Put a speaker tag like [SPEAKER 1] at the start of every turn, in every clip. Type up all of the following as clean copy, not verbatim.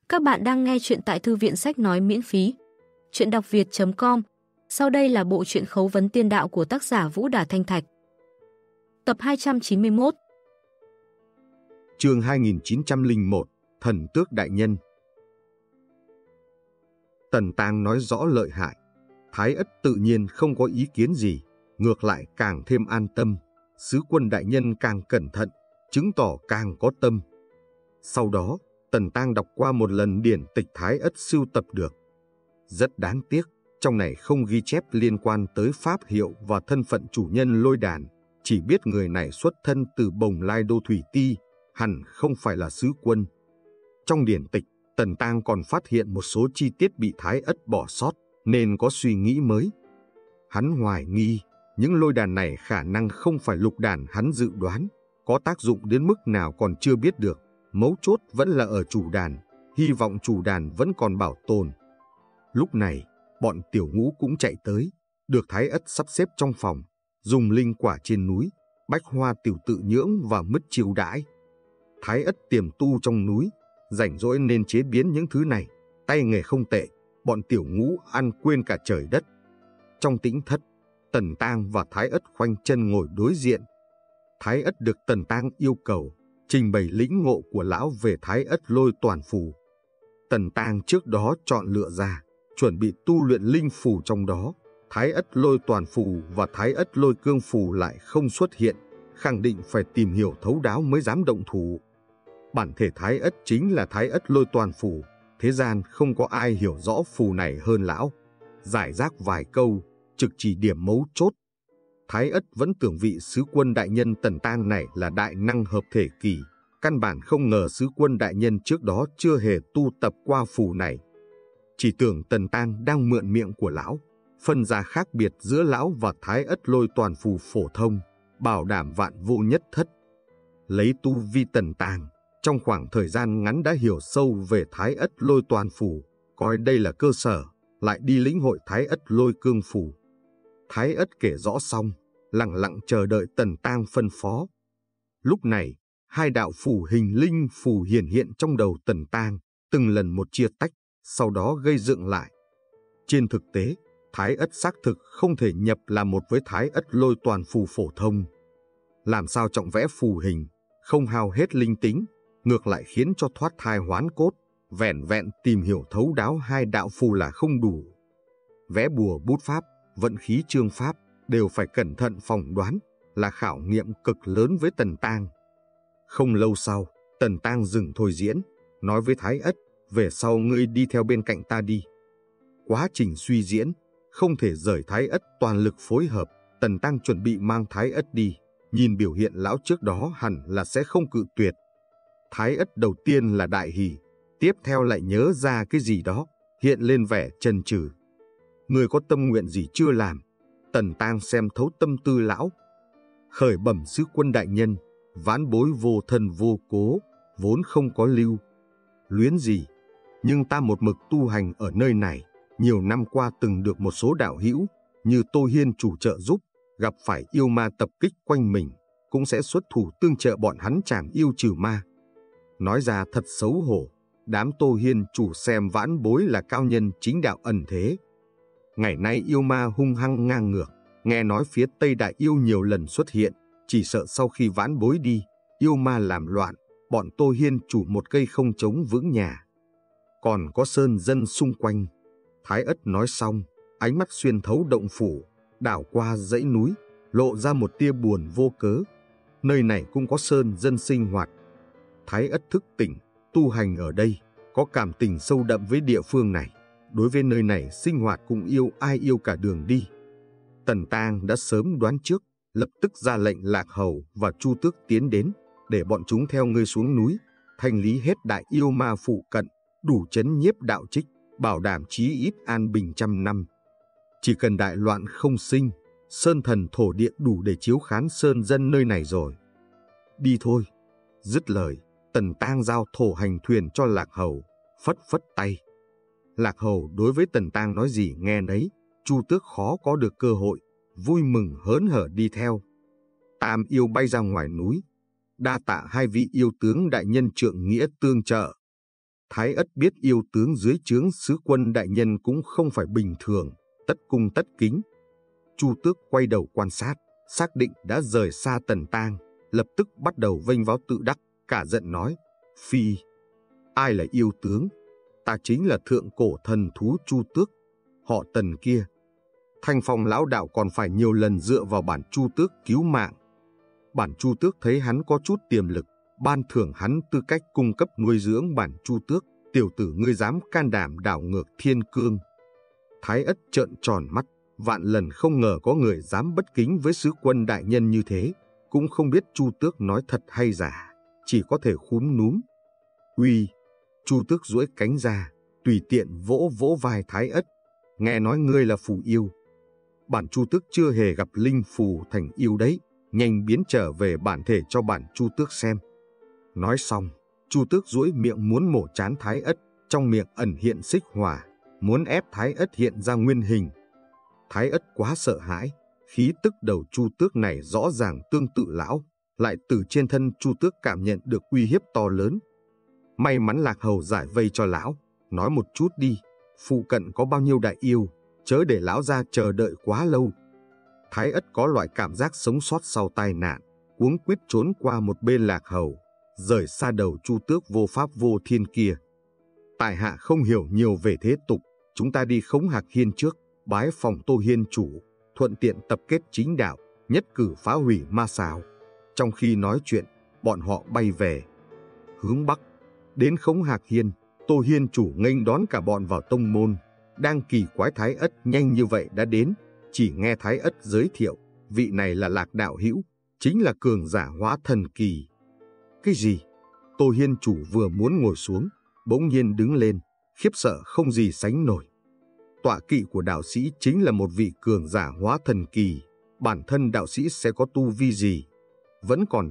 [SPEAKER 1] Các bạn đang nghe chuyện tại thư viện sách nói miễn phí. Chuyện đọc việt.com. Sau đây là bộ truyện Khấu vấn tiên đạo của tác giả Vũ Đà Thanh Thạch. Tập 291.
[SPEAKER 2] Chương 2901, Thần Tước Đại Nhân. Tần Tang nói rõ lợi hại. Thái Ất tự nhiên không có ý kiến gì, ngược lại càng thêm an tâm. Sứ quân đại nhân càng cẩn thận, chứng tỏ càng có tâm. Sau đó, Tần Tang đọc qua một lần điển tịch Thái Ất sưu tập được. Rất đáng tiếc, trong này không ghi chép liên quan tới pháp hiệu và thân phận chủ nhân lôi đàn, chỉ biết người này xuất thân từ Bồng Lai Đô Thủy Ti, hẳn không phải là sứ quân. Trong điển tịch, Tần Tang còn phát hiện một số chi tiết bị Thái Ất bỏ sót, nên có suy nghĩ mới. Hắn hoài nghi, những lôi đàn này khả năng không phải lục đàn hắn dự đoán, có tác dụng đến mức nào còn chưa biết được. Mấu chốt vẫn là ở chủ đàn, hy vọng chủ đàn vẫn còn bảo tồn. Lúc này, bọn Tiểu Ngũ cũng chạy tới, được Thái Ất sắp xếp trong phòng, dùng linh quả trên núi, bách hoa tiểu tự nhưỡng và mứt chiêu đãi. Thái Ất tiềm tu trong núi, rảnh rỗi nên chế biến những thứ này, tay nghề không tệ, bọn Tiểu Ngũ ăn quên cả trời đất. Trong tĩnh thất, Tần Tang và Thái Ất khoanh chân ngồi đối diện. Thái Ất được Tần Tang yêu cầu trình bày lĩnh ngộ của lão về Thái Ất lôi toàn phù. Tần Tang trước đó chọn lựa ra, chuẩn bị tu luyện linh phù trong đó. Thái Ất lôi toàn phù và Thái Ất lôi cương phù lại không xuất hiện, khẳng định phải tìm hiểu thấu đáo mới dám động thủ. Bản thể Thái Ất chính là Thái Ất lôi toàn phù, thế gian không có ai hiểu rõ phù này hơn lão. Giải rác vài câu, trực chỉ điểm mấu chốt. Thái Ất vẫn tưởng vị sứ quân đại nhân Tần Tang này là đại năng hợp thể kỳ, căn bản không ngờ sứ quân đại nhân trước đó chưa hề tu tập qua phù này. Chỉ tưởng Tần Tang đang mượn miệng của lão, phân ra khác biệt giữa lão và Thái Ất lôi toàn phù phổ thông, bảo đảm vạn vô nhất thất. Lấy tu vi Tần Tang, trong khoảng thời gian ngắn đã hiểu sâu về Thái Ất lôi toàn phù, coi đây là cơ sở, lại đi lĩnh hội Thái Ất lôi cương phù. Thái Ất kể rõ xong, lặng lặng chờ đợi Tần Tang phân phó. Lúc này, hai đạo phù hình linh phù hiển hiện trong đầu Tần Tang, từng lần một chia tách, sau đó gây dựng lại. Trên thực tế, Thái Ất xác thực không thể nhập là một với Thái Ất lôi toàn phù phổ thông. Làm sao trọng vẽ phù hình, không hao hết linh tính, ngược lại khiến cho thoát thai hoán cốt, vẻn vẹn tìm hiểu thấu đáo hai đạo phù là không đủ. Vẽ bùa bút pháp, vận khí chương pháp, đều phải cẩn thận phỏng đoán, là khảo nghiệm cực lớn với Tần Tang. Không lâu sau, Tần Tang dừng thôi diễn, nói với Thái Ất, về sau ngươi đi theo bên cạnh ta đi. Quá trình suy diễn, không thể rời Thái Ất toàn lực phối hợp, Tần Tang chuẩn bị mang Thái Ất đi, nhìn biểu hiện lão trước đó hẳn là sẽ không cự tuyệt. Thái Ất đầu tiên là đại hỉ, tiếp theo lại nhớ ra cái gì đó, hiện lên vẻ chần chừ. Ngươi có tâm nguyện gì chưa làm? Tần Tang xem thấu tâm tư lão. Khởi bẩm sứ quân đại nhân, vãn bối vô thân vô cố, vốn không có lưu luyến gì, nhưng ta một mực tu hành ở nơi này, nhiều năm qua từng được một số đạo hữu như Tô Hiên chủ trợ giúp, gặp phải yêu ma tập kích quanh mình, cũng sẽ xuất thủ tương trợ bọn hắn trảm yêu trừ ma. Nói ra thật xấu hổ, đám Tô Hiên chủ xem vãn bối là cao nhân chính đạo ẩn thế. Ngày nay yêu ma hung hăng ngang ngược, nghe nói phía Tây Đại Yêu nhiều lần xuất hiện, chỉ sợ sau khi vãn bối đi, yêu ma làm loạn, bọn Tô Hiên chủ một cây không chống vững nhà. Còn có sơn dân xung quanh. Thái Ất nói xong, ánh mắt xuyên thấu động phủ, đảo qua dãy núi, lộ ra một tia buồn vô cớ. Nơi này cũng có sơn dân sinh hoạt. Thái Ất thức tỉnh, tu hành ở đây, có cảm tình sâu đậm với địa phương này. Đối với nơi này sinh hoạt cũng yêu ai yêu cả đường đi. Tần Tang đã sớm đoán trước, lập tức ra lệnh Lạc Hầu và Chu Tước tiến đến, để bọn chúng theo ngươi xuống núi, thanh lý hết đại yêu ma phụ cận, đủ trấn nhiếp đạo trích, bảo đảm chí ít an bình trăm năm. Chỉ cần đại loạn không sinh, sơn thần thổ địa đủ để chiếu khán sơn dân nơi này rồi. Đi thôi. Dứt lời, Tần Tang giao thổ hành thuyền cho Lạc Hầu, phất phất tay. Lạc Hầu đối với Tần Tang nói gì nghe nấy, Chu Tước khó có được cơ hội, vui mừng hớn hở đi theo. Tam yêu bay ra ngoài núi, đa tạ hai vị yêu tướng đại nhân trượng nghĩa tương trợ. Thái Ất biết yêu tướng dưới trướng sứ quân đại nhân cũng không phải bình thường, tất cung tất kính. Chu Tước quay đầu quan sát, xác định đã rời xa Tần Tang, lập tức bắt đầu vênh váo tự đắc, cả giận nói: Phi, ai là yêu tướng? Ta chính là thượng cổ thần thú Chu Tước, họ Tần kia. Thanh Phong lão đạo còn phải nhiều lần dựa vào bản Chu Tước cứu mạng. Bản Chu Tước thấy hắn có chút tiềm lực, ban thưởng hắn tư cách cung cấp nuôi dưỡng bản Chu Tước. Tiểu tử ngươi dám can đảm đảo ngược thiên cương. Thái Ất trợn tròn mắt, vạn lần không ngờ có người dám bất kính với sứ quân đại nhân như thế, cũng không biết Chu Tước nói thật hay giả, chỉ có thể khúm núm. Uy! Chu Tước duỗi cánh ra, tùy tiện vỗ vỗ vai Thái Ất. Nghe nói ngươi là phù yêu. Bản Chu Tước chưa hề gặp linh phù thành yêu đấy, nhanh biến trở về bản thể cho bản Chu Tước xem. Nói xong, Chu Tước duỗi miệng muốn mổ trán Thái Ất, trong miệng ẩn hiện xích hỏa, muốn ép Thái Ất hiện ra nguyên hình. Thái Ất quá sợ hãi, khí tức đầu Chu Tước này rõ ràng tương tự lão, lại từ trên thân Chu Tước cảm nhận được uy hiếp to lớn. May mắn Lạc Hầu giải vây cho lão, nói một chút đi, phụ cận có bao nhiêu đại yêu, chớ để lão ra chờ đợi quá lâu. Thái Ất có loại cảm giác sống sót sau tai nạn, cuống quýt trốn qua một bên Lạc Hầu, rời xa đầu Chu Tước vô pháp vô thiên kia. Tại hạ không hiểu nhiều về thế tục, chúng ta đi Khống Hạc Hiên trước, bái phòng Tô Hiên chủ, thuận tiện tập kết chính đạo, nhất cử phá hủy ma xào. Trong khi nói chuyện, bọn họ bay về hướng bắc. Đến Khống Hạc Hiên, Tô Hiên chủ nghênh đón cả bọn vào tông môn. Đang kỳ quái Thái Ất nhanh như vậy đã đến, chỉ nghe Thái Ất giới thiệu, vị này là Lạc đạo hữu, chính là cường giả hóa thần kỳ. Cái gì? Tô Hiên chủ vừa muốn ngồi xuống, bỗng nhiên đứng lên, khiếp sợ không gì sánh nổi. Tọa kỵ của đạo sĩ chính là một vị cường giả hóa thần kỳ, bản thân đạo sĩ sẽ có tu vi gì? Vẫn còn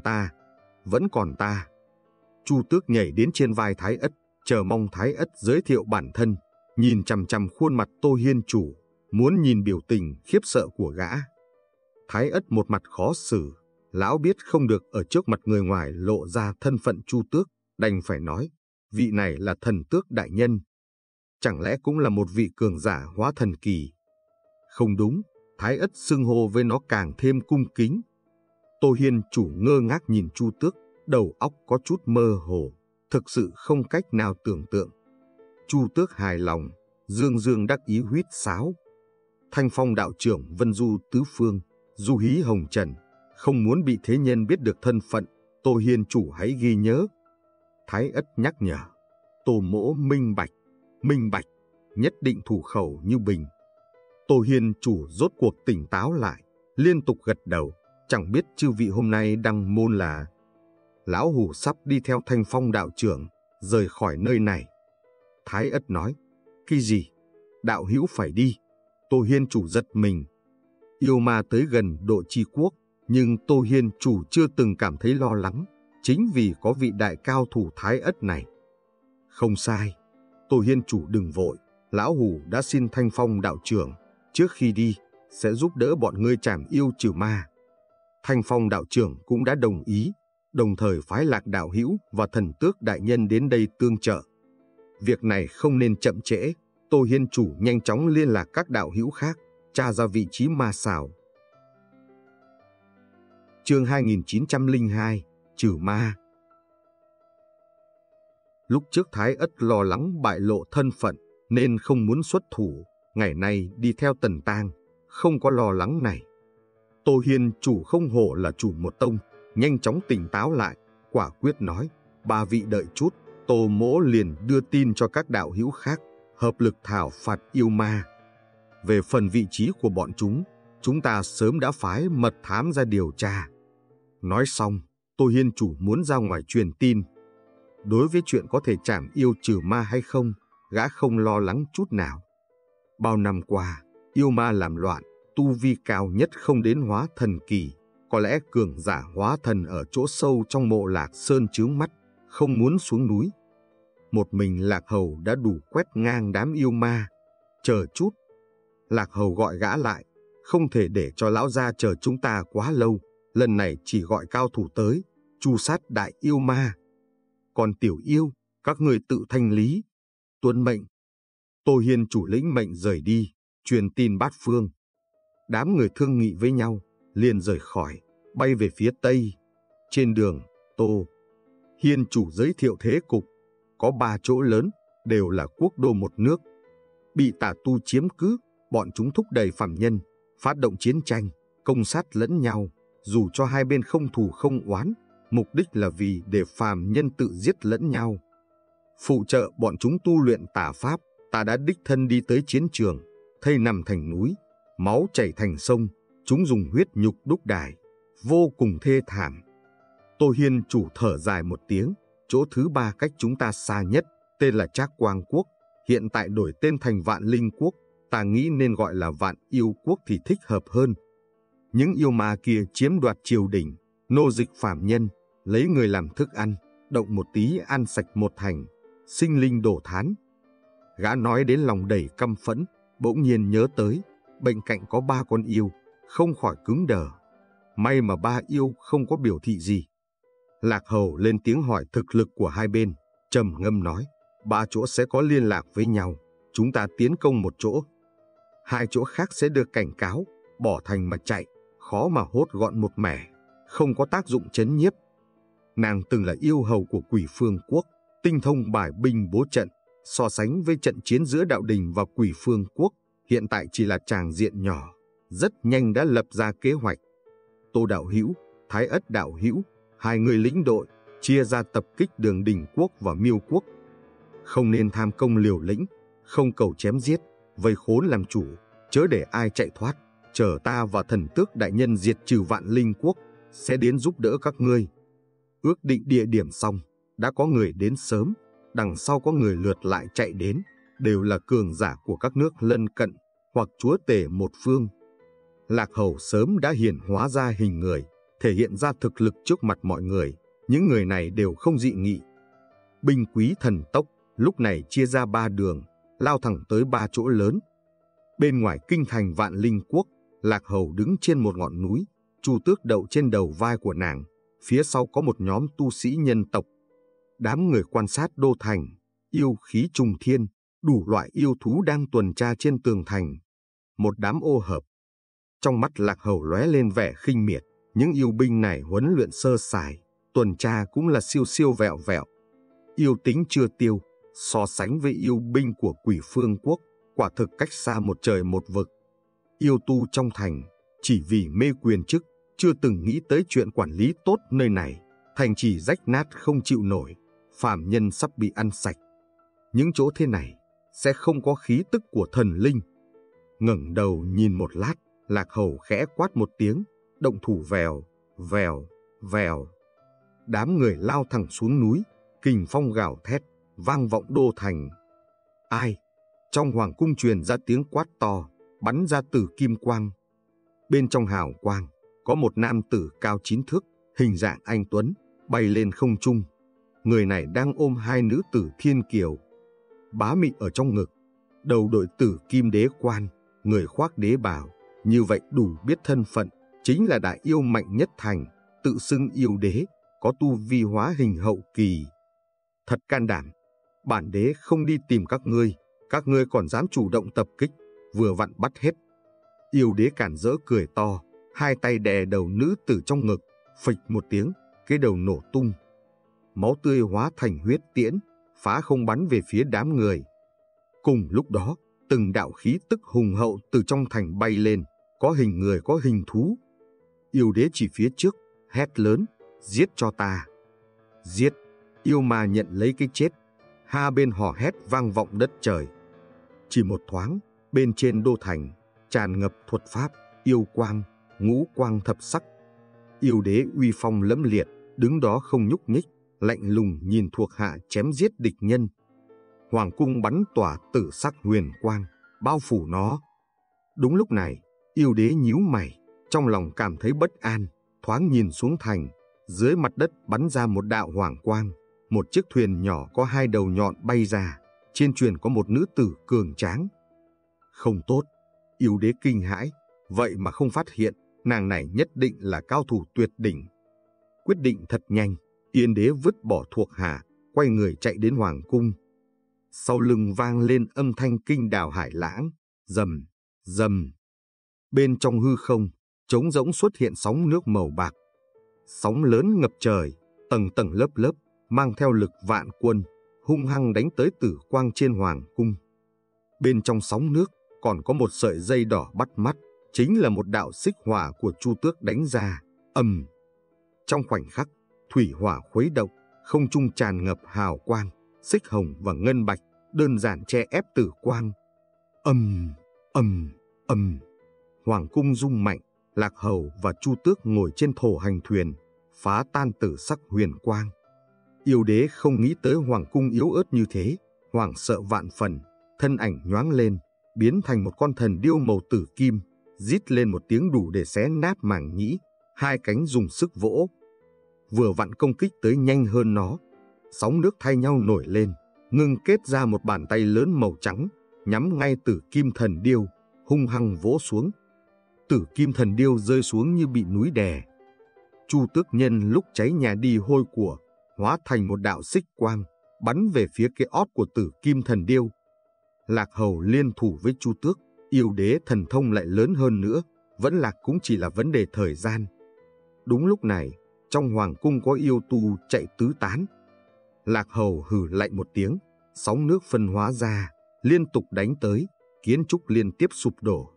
[SPEAKER 2] ta. Chu Tước nhảy đến trên vai Thái Ất, chờ mong Thái Ất giới thiệu bản thân, nhìn chằm chằm khuôn mặt Tô Hiên chủ, muốn nhìn biểu tình khiếp sợ của gã. Thái Ất một mặt khó xử, lão biết không được ở trước mặt người ngoài lộ ra thân phận Chu Tước, đành phải nói, vị này là thần tước đại nhân. Chẳng lẽ cũng là một vị cường giả hóa thần kỳ? Không đúng, Thái Ất xưng hô với nó càng thêm cung kính. Tô Hiên chủ ngơ ngác nhìn Chu Tước, đầu óc có chút mơ hồ, thực sự không cách nào tưởng tượng. Chu Tước hài lòng, dương dương đắc ý huýt sáo. Thanh Phong đạo trưởng vân du tứ phương, du hí hồng trần, không muốn bị thế nhân biết được thân phận, Tô Hiên chủ hãy ghi nhớ. Thái Ất nhắc nhở, Tô mỗ minh bạch, nhất định thủ khẩu như bình. Tô Hiên chủ rốt cuộc tỉnh táo lại, liên tục gật đầu, chẳng biết chư vị hôm nay đăng môn là. Lão hủ sắp đi theo Thanh Phong đạo trưởng, rời khỏi nơi này. Thái Ất nói, cái gì? Đạo hữu phải đi. Tô Hiên chủ giật mình. Yêu ma tới gần độ chi quốc, nhưng Tô Hiên chủ chưa từng cảm thấy lo lắng, chính vì có vị đại cao thủ Thái Ất này. Không sai, Tô Hiên chủ đừng vội, lão hủ đã xin Thanh Phong đạo trưởng, trước khi đi, sẽ giúp đỡ bọn ngươi trảm yêu trừ ma. Thanh Phong đạo trưởng cũng đã đồng ý, đồng thời phái Lạc đạo hữu và thần tước đại nhân đến đây tương trợ. Việc này không nên chậm trễ, Tô Hiên chủ nhanh chóng liên lạc các đạo hữu khác, tra ra vị trí ma xào. Chương 2902, trừ ma. Lúc trước Thái Ất lo lắng bại lộ thân phận nên không muốn xuất thủ, ngày nay đi theo Tần Tang, không có lo lắng này. Tô Hiên chủ không hổ là chủ một tông, nhanh chóng tỉnh táo lại, quả quyết nói, ba vị đợi chút, Tô mỗ liền đưa tin cho các đạo hữu khác, hợp lực thảo phạt yêu ma. Về phần vị trí của bọn chúng ta sớm đã phái mật thám ra điều tra. Nói xong, Tô Hiên chủ muốn ra ngoài truyền tin. Đối với chuyện có thể trảm yêu trừ ma hay không, gã không lo lắng chút nào. Bao năm qua, yêu ma làm loạn, tu vi cao nhất không đến hóa thần kỳ, có lẽ cường giả hóa thần ở chỗ sâu trong mộ Lạc Sơn chướng mắt, không muốn xuống núi. Một mình Lạc Hầu đã đủ quét ngang đám yêu ma. Chờ chút. Lạc Hầu gọi gã lại, không thể để cho lão gia chờ chúng ta quá lâu, lần này chỉ gọi cao thủ tới, tru sát đại yêu ma. Còn tiểu yêu, Các ngươi tự thanh lý. Tuân mệnh. Tô Hiên chủ lĩnh mệnh rời đi, truyền tin bát phương. Đám người thương nghị với nhau, liền rời khỏi, bay về phía tây. Trên đường, Tô Hiên chủ giới thiệu thế cục. Có 3 chỗ lớn, đều là quốc đô một nước. Bị tà tu chiếm cứ, bọn chúng thúc đẩy phàm nhân, phát động chiến tranh, công sát lẫn nhau. Dù cho hai bên không thù không oán, mục đích là vì để phàm nhân tự giết lẫn nhau. Phụ trợ bọn chúng tu luyện tà pháp, ta đã đích thân đi tới chiến trường, thây nằm thành núi, máu chảy thành sông, chúng dùng huyết nhục đúc đài, vô cùng thê thảm. Tô Hiên chủ thở dài một tiếng, chỗ thứ 3 cách chúng ta xa nhất, tên là Trác Quang Quốc, hiện tại đổi tên thành Vạn Linh Quốc, ta nghĩ nên gọi là Vạn Yêu Quốc thì thích hợp hơn. Những yêu ma kia chiếm đoạt triều đình, nô dịch phàm nhân, lấy người làm thức ăn, động một tí ăn sạch một thành, sinh linh đổ thán. Gã nói đến lòng đầy căm phẫn, bỗng nhiên nhớ tới, bên cạnh có 3 con yêu, không khỏi cứng đờ. May mà 3 yêu không có biểu thị gì. Lạc Hầu lên tiếng hỏi thực lực của hai bên, trầm ngâm nói, 3 chỗ sẽ có liên lạc với nhau, chúng ta tiến công một chỗ. 2 chỗ khác sẽ được cảnh cáo, bỏ thành mà chạy, khó mà hốt gọn một mẻ, không có tác dụng trấn nhiếp. Nàng từng là yêu hầu của Quỷ Phương Quốc, tinh thông bài binh bố trận, so sánh với trận chiến giữa đạo đình và Quỷ Phương Quốc, hiện tại chỉ là tràng diện nhỏ, rất nhanh đã lập ra kế hoạch. Tô đạo hữu, Thái Ất đạo hữu, 2 người lĩnh đội, chia ra tập kích Đường Đình Quốc và Miêu Quốc. Không nên tham công liều lĩnh, không cầu chém giết, vây khốn làm chủ, chớ để ai chạy thoát, chờ ta và Thần Tước đại nhân diệt trừ Vạn Linh Quốc, sẽ đến giúp đỡ các ngươi. Ước định địa điểm xong, đã có người đến sớm, đằng sau có người lượt lại chạy đến, đều là cường giả của các nước lân cận, hoặc chúa tể một phương. Lạc Hầu sớm đã hiển hóa ra hình người, thể hiện ra thực lực trước mặt mọi người, những người này đều không dị nghị. Binh quý thần tốc, lúc này chia ra 3 đường, lao thẳng tới 3 chỗ lớn. Bên ngoài kinh thành Vạn Linh Quốc, Lạc Hầu đứng trên một ngọn núi, Chu Tước đậu trên đầu vai của nàng, phía sau có một nhóm tu sĩ nhân tộc. Đám người quan sát đô thành, yêu khí trùng thiên, đủ loại yêu thú đang tuần tra trên tường thành. Một đám ô hợp. Trong mắt Lạc Hầu lóe lên vẻ khinh miệt, những yêu binh này huấn luyện sơ sài, tuần tra cũng là siêu siêu vẹo vẹo. Yêu tính chưa tiêu, so sánh với yêu binh của Quỷ Phương Quốc, quả thực cách xa một trời một vực. Yêu tu trong thành, chỉ vì mê quyền chức, chưa từng nghĩ tới chuyện quản lý tốt nơi này, thành trì rách nát không chịu nổi, phàm nhân sắp bị ăn sạch. Những chỗ thế này sẽ không có khí tức của thần linh. Ngẩng đầu nhìn một lát, Lạc Hầu khẽ quát một tiếng, động thủ vèo, vèo, vèo. Đám người lao thẳng xuống núi, kình phong gào thét, vang vọng đô thành. Ai? Trong hoàng cung truyền ra tiếng quát to, bắn ra tử kim quang. Bên trong hào quang, có một nam tử cao 9 thước, hình dạng anh tuấn, bay lên không trung. Người này đang ôm 2 nữ tử thiên kiều. Bá mị ở trong ngực, đầu đội tử kim đế quan, người khoác đế bào, như vậy đủ biết thân phận, chính là đại yêu mạnh nhất thành, tự xưng yêu đế, có tu vi hóa hình hậu kỳ. Thật can đảm, bản đế không đi tìm các ngươi còn dám chủ động tập kích, vừa vặn bắt hết. Yêu đế cản rỡ cười to, 2 tay đè đầu nữ tử trong ngực, phịch một tiếng, cái đầu nổ tung. Máu tươi hóa thành huyết tiễn, phá không bắn về phía đám người. Cùng lúc đó, từng đạo khí tức hùng hậu từ trong thành bay lên, có hình người có hình thú. Yêu đế chỉ phía trước, hét lớn, giết cho ta. Giết, yêu ma nhận lấy cái chết. Hai bên hò hét vang vọng đất trời. Chỉ một thoáng, bên trên đô thành, tràn ngập thuật pháp, yêu quang, ngũ quang thập sắc. Yêu đế uy phong lẫm liệt, đứng đó không nhúc nhích, lạnh lùng nhìn thuộc hạ chém giết địch nhân. Hoàng cung bắn tỏa tử sắc huyền quang, bao phủ nó. Đúng lúc này, yêu đế nhíu mày, trong lòng cảm thấy bất an, thoáng nhìn xuống thành, dưới mặt đất bắn ra một đạo hoàng quang, một chiếc thuyền nhỏ có 2 đầu nhọn bay ra, trên thuyền có một nữ tử cường tráng. Không tốt, yêu đế kinh hãi, vậy mà không phát hiện, nàng này nhất định là cao thủ tuyệt đỉnh. Quyết định thật nhanh, Yên đế vứt bỏ thuộc hạ, quay người chạy đến hoàng cung. Sau lưng vang lên âm thanh kinh đào hải lãng, rầm, rầm. Bên trong hư không, trống rỗng xuất hiện sóng nước màu bạc. Sóng lớn ngập trời, tầng tầng lớp lớp, mang theo lực vạn quân, hung hăng đánh tới Tử Quang trên hoàng cung. Bên trong sóng nước còn có một sợi dây đỏ bắt mắt, chính là một đạo xích hỏa của Chu Tước đánh ra, ầm. Trong khoảnh khắc, thủy hỏa khuấy động, không trung tràn ngập hào quang, xích hồng và ngân bạch, đơn giản che ép Tử Quang. Ầm, ầm, ầm. Hoàng cung rung mạnh, Lạc Hầu và Chu Tước ngồi trên thổ hành thuyền, phá tan tử sắc huyền quang. Yêu đế không nghĩ tới hoàng cung yếu ớt như thế, hoảng sợ vạn phần, thân ảnh nhoáng lên, biến thành một con thần điêu màu tử kim, rít lên một tiếng đủ để xé nát màng nhĩ, hai cánh dùng sức vỗ. Vừa vặn công kích tới nhanh hơn nó, sóng nước thay nhau nổi lên, ngưng kết ra một bàn tay lớn màu trắng, nhắm ngay Tử Kim Thần Điêu, hung hăng vỗ xuống. Tử Kim Thần Điêu rơi xuống như bị núi đè. Chu Tước nhân lúc cháy nhà đi hôi của, hóa thành một đạo xích quang, bắn về phía cái ót của Tử Kim Thần Điêu. Lạc Hầu liên thủ với Chu Tước, yêu đế thần thông lại lớn hơn nữa, vẫn lạc cũng chỉ là vấn đề thời gian. Đúng lúc này, trong hoàng cung có yêu tu chạy tứ tán. Lạc Hầu hừ lạnh một tiếng, sóng nước phân hóa ra, liên tục đánh tới, kiến trúc liên tiếp sụp đổ.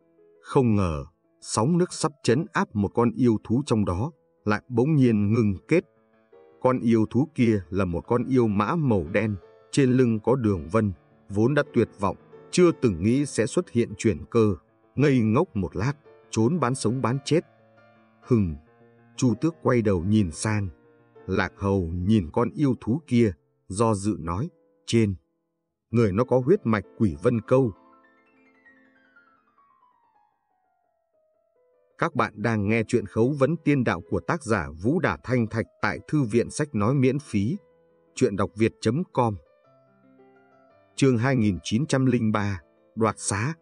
[SPEAKER 2] Không ngờ, sóng nước sắp trấn áp một con yêu thú trong đó, lại bỗng nhiên ngừng kết. Con yêu thú kia là một con yêu mã màu đen, trên lưng có đường vân, vốn đã tuyệt vọng, chưa từng nghĩ sẽ xuất hiện chuyển cơ, ngây ngốc một lát, trốn bán sống bán chết. Hừng, Chu Tước quay đầu nhìn sang, Lạc Hầu nhìn con yêu thú kia, do dự nói, trên người nó có huyết mạch Quỷ Vân Câu. Các bạn đang nghe chuyện Khấu vấn tiên đạo của tác giả Vũ Đả Thanh Thạch tại Thư viện Sách Nói miễn phí, truyệnđọc việt.com. Chương 2903, Đoạt Xá.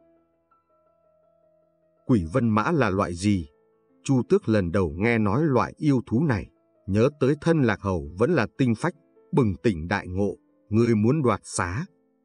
[SPEAKER 2] Quỷ Vân Mã là loại gì? Chu Tước lần đầu nghe nói loại yêu thú này, nhớ tới thân Lạc Hầu vẫn là tinh phách, bừng tỉnh đại ngộ, người muốn đoạt xá.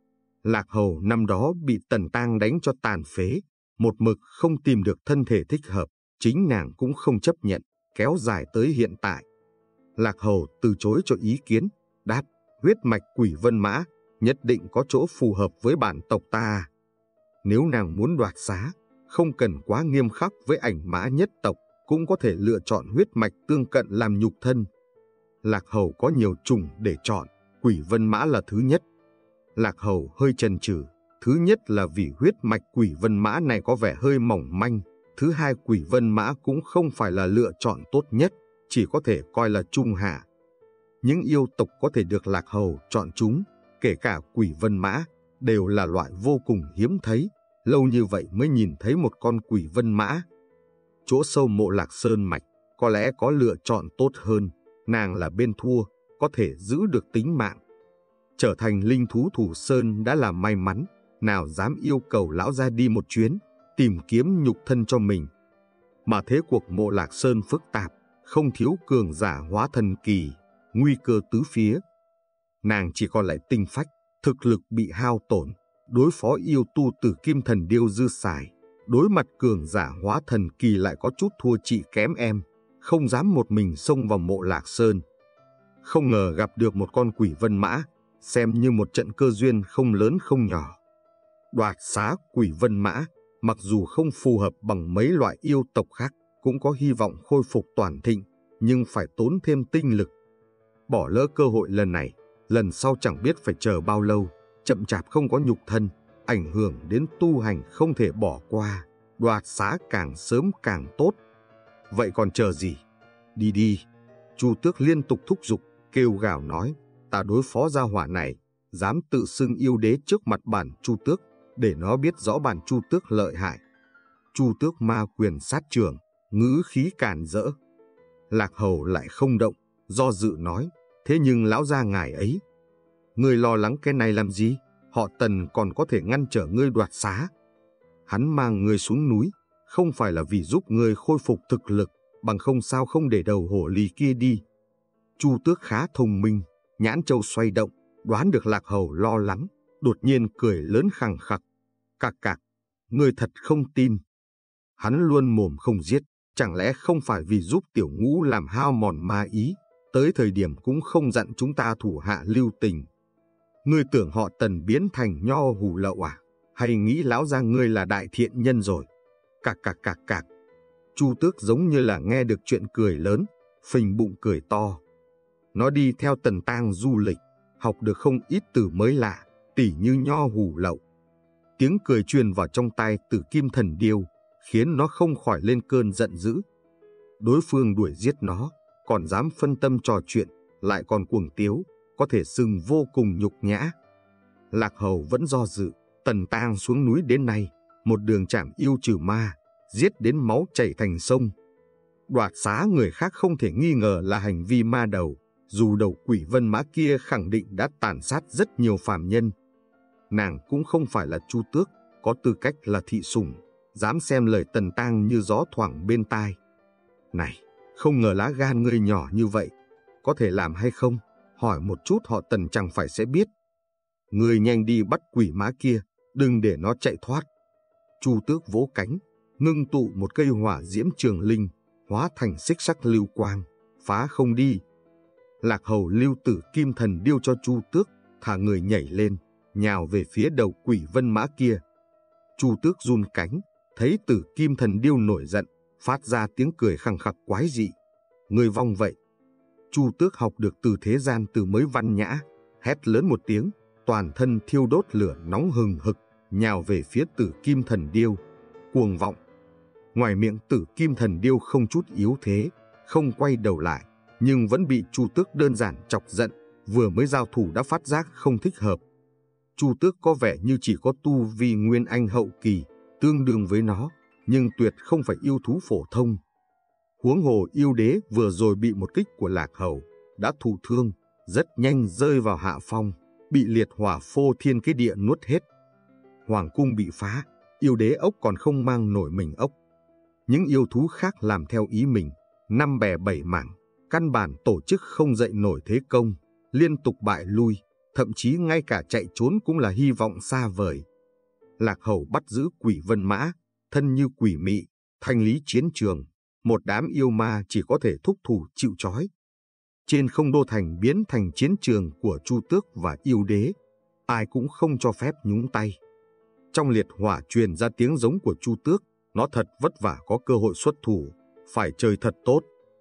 [SPEAKER 2] Lạc Hầu năm đó bị Tần Tang đánh cho tàn phế, một mực không tìm được thân thể thích hợp, chính nàng cũng không chấp nhận, kéo dài tới hiện tại. Lạc Hầu từ chối cho ý kiến, đáp, huyết mạch Quỷ Vân Mã nhất định có chỗ phù hợp với bản tộc ta. Nếu nàng muốn đoạt xá, không cần quá nghiêm khắc với Ảnh Mã nhất tộc, cũng có thể lựa chọn huyết mạch tương cận làm nhục thân. Lạc Hầu có nhiều chủng để chọn, Quỷ Vân Mã là thứ nhất. Lạc Hầu hơi chần chừ, thứ nhất là vì huyết mạch Quỷ Vân Mã này có vẻ hơi mỏng manh, thứ hai Quỷ Vân Mã cũng không phải là lựa chọn tốt nhất, chỉ có thể coi là trung hạ. Những yêu tộc có thể được Lạc Hầu chọn chúng, kể cả Quỷ Vân Mã, đều là loại vô cùng hiếm thấy, lâu như vậy mới nhìn thấy một con Quỷ Vân Mã. Chỗ sâu Mộ Lạc Sơn mạch, có lẽ có lựa chọn tốt hơn, nàng là bên thua, có thể giữ được tính mạng. Trở thành linh thú Thủ Sơn đã là may mắn, nào dám yêu cầu lão ra đi một chuyến, tìm kiếm nhục thân cho mình. Mà thế cuộc Mộ Lạc Sơn phức tạp, không thiếu cường giả hóa thần kỳ, nguy cơ tứ phía. Nàng chỉ còn lại tinh phách, thực lực bị hao tổn, đối phó yêu tu Tử Kim Thần Điêu dư xài, đối mặt cường giả hóa thần kỳ lại có chút thua chị kém em, không dám một mình xông vào Mộ Lạc Sơn. Không ngờ gặp được một con Quỷ Vân Mã, xem như một trận cơ duyên không lớn không nhỏ. Đoạt xá Quỷ Vân Mã, mặc dù không phù hợp bằng mấy loại yêu tộc khác, cũng có hy vọng khôi phục toàn thịnh, nhưng phải tốn thêm tinh lực. Bỏ lỡ cơ hội lần này, lần sau chẳng biết phải chờ bao lâu, chậm chạp không có nhục thân, ảnh hưởng đến tu hành không thể bỏ qua, đoạt xá càng sớm càng tốt. Vậy còn chờ gì? Đi đi! Chu Tước liên tục thúc giục, kêu gào nói, ta đối phó gia hỏa này, dám tự xưng yêu đế trước mặt bản Chu Tước, để nó biết rõ bản Chu Tước lợi hại. Chu Tước ma quyền sát trường, ngữ khí càn rỡ. Lạc Hầu lại không động, do dự nói, thế nhưng lão gia ngài ấy, ngươi lo lắng cái này làm gì? Họ Tần còn có thể ngăn trở ngươi đoạt xá. Hắn mang ngươi xuống núi, không phải là vì giúp ngươi khôi phục thực lực, bằng không sao không để đầu hổ lì kia đi. Chu Tước khá thông minh, Nhãn Châu xoay động, đoán được Lạc Hầu lo lắng, đột nhiên cười lớn khằng khặc. Cạc cạc, ngươi thật không tin. Hắn luôn mồm không giết, chẳng lẽ không phải vì giúp Tiểu Ngũ làm hao mòn ma ý, tới thời điểm cũng không dặn chúng ta thủ hạ lưu tình. Ngươi tưởng họ Tần biến thành nho hủ lậu à? Hay nghĩ lão gia ngươi là đại thiện nhân rồi? Cạc cạc cạc cạc. Chu Tước giống như là nghe được chuyện cười lớn, phình bụng cười to. Nó đi theo Tần Tang du lịch, học được không ít từ mới lạ, tỉ như nho hủ lậu. Tiếng cười truyền vào trong tai Tử Kim Thần Điêu, khiến nó không khỏi lên cơn giận dữ. Đối phương đuổi giết nó, còn dám phân tâm trò chuyện, lại còn cuồng tiếu, có thể xưng vô cùng nhục nhã. Lạc Hầu vẫn do dự, Tần Tang xuống núi đến nay, một đường chảm yêu trừ ma, giết đến máu chảy thành sông. Đoạt xá người khác không thể nghi ngờ là hành vi ma đầu, dù đầu quỷ vân mã kia khẳng định đã tàn sát rất nhiều phàm nhân. Nàng cũng không phải là Chu Tước, có tư cách là thị sủng, dám xem lời Tần Tang như gió thoảng bên tai. Này, không ngờ lá gan ngươi nhỏ như vậy, có thể làm hay không? Hỏi một chút họ Tần chẳng phải sẽ biết. Ngươi nhanh đi bắt quỷ mã kia, đừng để nó chạy thoát. Chu Tước vỗ cánh, ngưng tụ một cây hỏa diễm trường linh, hóa thành xích sắc lưu quang, phá không đi. Lạc Hầu lưu Tử Kim Thần Điêu cho Chu Tước, thả người nhảy lên, nhào về phía đầu quỷ vân mã kia. Chu Tước run cánh, thấy Tử Kim Thần Điêu nổi giận, phát ra tiếng cười khằng khặc quái dị. Người vong vậy. Chu Tước học được từ thế gian từ mới văn nhã, hét lớn một tiếng, toàn thân thiêu đốt lửa nóng hừng hực, nhào về phía Tử Kim Thần Điêu. Cuồng vọng. Ngoài miệng Tử Kim Thần Điêu không chút yếu thế, không quay đầu lại, nhưng vẫn bị Chu Tước đơn giản chọc giận, vừa mới giao thủ đã phát giác không thích hợp. Chu Tước có vẻ như chỉ có tu vi Nguyên Anh hậu kỳ, tương đương với nó, nhưng tuyệt không phải yêu thú phổ thông. Huống hồ yêu đế vừa rồi bị một kích của Lạc Hầu, đã thụ thương, rất nhanh rơi vào hạ phong, bị liệt hỏa phô thiên cái địa nuốt hết. Hoàng cung bị phá, yêu đế ốc còn không mang nổi mình ốc. Những yêu thú khác làm theo ý mình, năm bè bảy mảng, căn bản tổ chức không dậy nổi thế công, liên tục bại lui, thậm chí ngay cả chạy trốn cũng là hy vọng xa vời. Lạc Hầu bắt giữ quỷ vân mã, thân như quỷ mị, thanh lý chiến trường, một đám yêu ma chỉ có thể thúc thủ chịu trói. Trên không đô thành biến thành chiến trường của Chu Tước và yêu đế, ai cũng không cho phép nhúng tay. Trong liệt hỏa truyền ra tiếng giống của Chu Tước, nó thật vất vả có cơ hội xuất thủ, phải chơi thật tốt.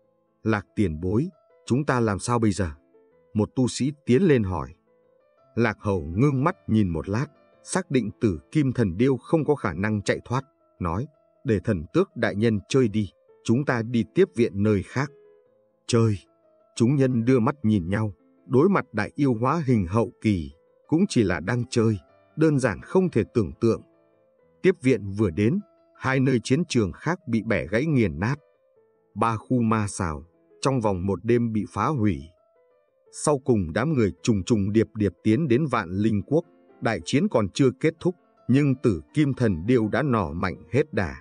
[SPEAKER 2] Lạc tiền bối, chúng ta làm sao bây giờ? Một tu sĩ tiến lên hỏi. Lạc Hầu ngưng mắt nhìn một lát, xác định Tử Kim Thần Điêu không có khả năng chạy thoát, nói, để Thần Tước đại nhân chơi đi, chúng ta đi tiếp viện nơi khác. Chơi? Chúng nhân đưa mắt nhìn nhau, đối mặt đại yêu hóa hình hậu kỳ, cũng chỉ là đang chơi, đơn giản không thể tưởng tượng. Tiếp viện vừa đến, hai nơi chiến trường khác bị bẻ gãy nghiền nát. 3 khu ma xào, trong vòng một đêm bị phá hủy. Sau cùng đám người trùng trùng điệp điệp tiến đến Vạn Linh Quốc, đại chiến còn chưa kết thúc, nhưng Tử Kim Thần Điêu đã nỏ mạnh hết đà.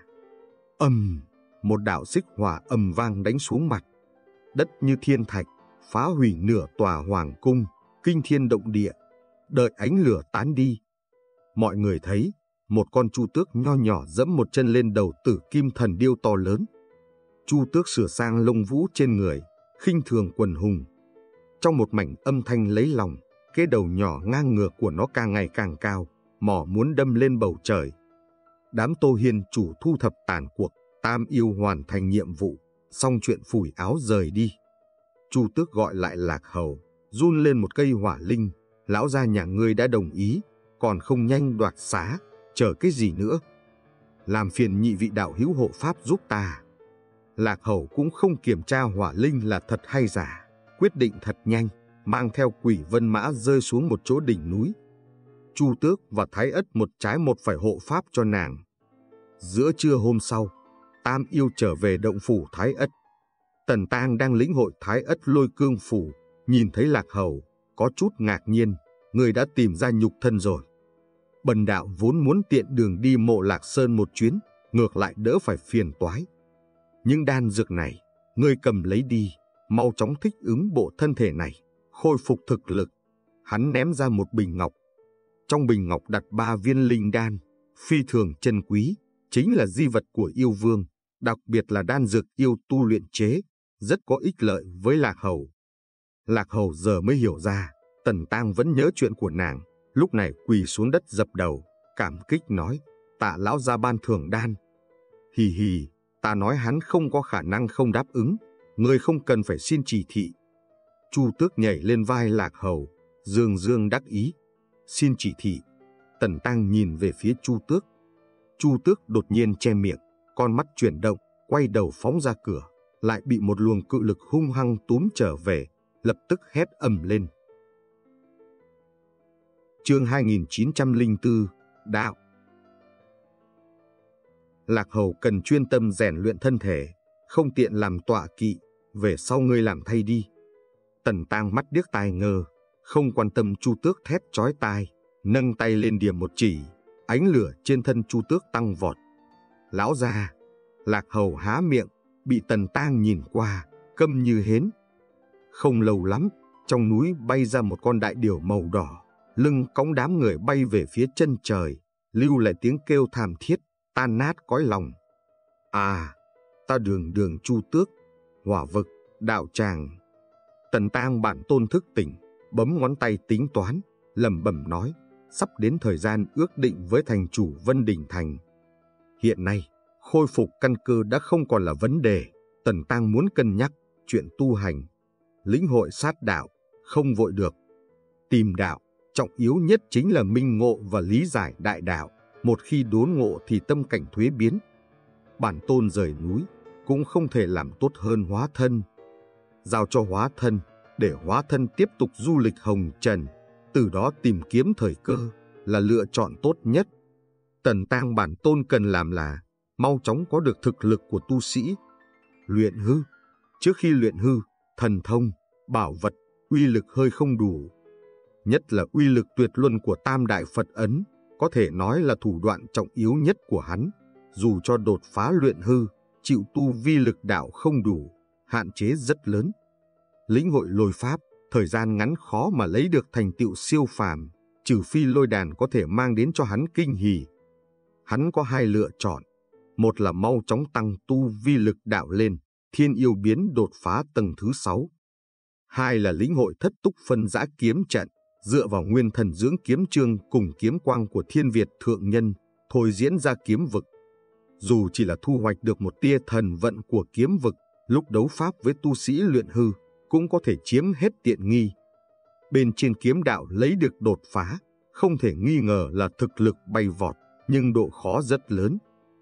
[SPEAKER 2] Một đạo xích hỏa ầm vang đánh xuống mặt. Đất như thiên thạch, phá hủy nửa tòa hoàng cung, kinh thiên động địa. Đợi ánh lửa tán đi, mọi người thấy một con Chu Tước nho nhỏ dẫm một chân lên đầu Tử Kim Thần Điêu to lớn. Chu Tước sửa sang lông vũ trên người, khinh thường quần hùng. Trong một mảnh âm thanh lấy lòng, cái đầu nhỏ ngang ngược của nó càng ngày càng cao, mỏ muốn đâm lên bầu trời. Đám Tô Hiên chủ thu thập tàn cuộc, tam yêu hoàn thành nhiệm vụ, xong chuyện phủi áo rời đi. Chu Tước gọi lại Lạc Hầu, run lên một cây hỏa linh. Lão gia nhà ngươi đã đồng ý, còn không nhanh đoạt xá, chờ cái gì nữa? Làm phiền nhị vị đạo hữu hộ pháp giúp ta. Lạc Hầu cũng không kiểm tra hỏa linh là thật hay giả, quyết định thật nhanh, mang theo quỷ vân mã rơi xuống một chỗ đỉnh núi. Chu Tước và Thái Ất một trái một phải hộ pháp cho nàng. Giữa trưa hôm sau, tam yêu trở về động phủ Thái Ất. Tần Tang đang lĩnh hội Thái Ất lôi cương phủ, nhìn thấy Lạc Hầu, có chút ngạc nhiên, người đã tìm ra nhục thân rồi. Bần đạo vốn muốn tiện đường đi mộ Lạc Sơn một chuyến, ngược lại đỡ phải phiền toái. Nhưng đan dược này, ngươi cầm lấy đi, mau chóng thích ứng bộ thân thể này, khôi phục thực lực. Hắn ném ra một bình ngọc. Trong bình ngọc đặt 3 viên linh đan, phi thường chân quý, chính là di vật của yêu vương, đặc biệt là đan dược yêu tu luyện chế, rất có ích lợi với Lạc Hầu. Lạc Hầu giờ mới hiểu ra, Tần Tang vẫn nhớ chuyện của nàng, lúc này quỳ xuống đất dập đầu, cảm kích nói, tạ lão gia ban thưởng đan. Hì hì, ta nói hắn không có khả năng không đáp ứng, ngươi không cần phải xin chỉ thị. Chu Tước nhảy lên vai Lạc Hầu, dương dương đắc ý. Xin chỉ thị. Tần Tang nhìn về phía Chu Tước. Chu Tước đột nhiên che miệng, con mắt chuyển động, quay đầu phóng ra cửa, lại bị một luồng cự lực hung hăng túm trở về, lập tức hét ầm lên. Chương 2904, Đạo. Lạc Hầu cần chuyên tâm rèn luyện thân thể, không tiện làm tọa kỵ, về sau ngươi làm thay đi. Tần Tang mắt điếc tai ngơ, không quan tâm Chu Tước thét chói tai, nâng tay lên điểm một chỉ, ánh lửa trên thân Chu Tước tăng vọt. Lão gia! Lạc Hầu há miệng, bị Tần Tang nhìn qua, câm như hến. Không lâu lắm, trong núi bay ra một con đại điểu màu đỏ, lưng cõng đám người bay về phía chân trời, lưu lại tiếng kêu thảm thiết, tan nát cõi lòng. À, ta đường đường Chu Tước, hỏa vực, đạo tràng. Tần Tang bản tôn thức tỉnh, bấm ngón tay tính toán, lẩm bẩm nói, sắp đến thời gian ước định với thành chủ Vân Đỉnh Thành. Hiện nay, khôi phục căn cơ đã không còn là vấn đề, Tần Tang muốn cân nhắc chuyện tu hành, lĩnh hội sát đạo, không vội được. Tìm đạo, trọng yếu nhất chính là minh ngộ và lý giải đại đạo, một khi đốn ngộ thì tâm cảnh thuế biến. Bản tôn rời núi, cũng không thể làm tốt hơn hóa thân. Giao cho hóa thân, để hóa thân tiếp tục du lịch hồng trần, từ đó tìm kiếm thời cơ, là lựa chọn tốt nhất. Tần Tang bản tôn cần làm là mau chóng có được thực lực của tu sĩ. Luyện hư, trước khi luyện hư, thần thông, bảo vật, uy lực hơi không đủ. Nhất là uy lực tuyệt luân của Tam Đại Phật Ấn, có thể nói là thủ đoạn trọng yếu nhất của hắn. Dù cho đột phá luyện hư, chịu tu vi lực đạo không đủ, hạn chế rất lớn. Lĩnh hội lôi pháp, thời gian ngắn khó mà lấy được thành tựu siêu phàm, trừ phi lôi đàn có thể mang đến cho hắn kinh hỉ. Hắn có hai lựa chọn, một là mau chóng tăng tu vi lực đạo lên, thiên yêu biến đột phá tầng thứ 6. Hai là lĩnh hội thất túc phân giã kiếm trận, dựa vào nguyên thần dưỡng kiếm chương cùng kiếm quang của Thiên Việt thượng nhân, thôi diễn ra kiếm vực. Dù chỉ là thu hoạch được một tia thần vận của kiếm vực, lúc đấu pháp với tu sĩ luyện hư, cũng có thể chiếm hết tiện nghi. Bên trên kiếm đạo lấy được đột phá, không thể nghi ngờ là thực lực bay vọt, nhưng độ khó rất lớn.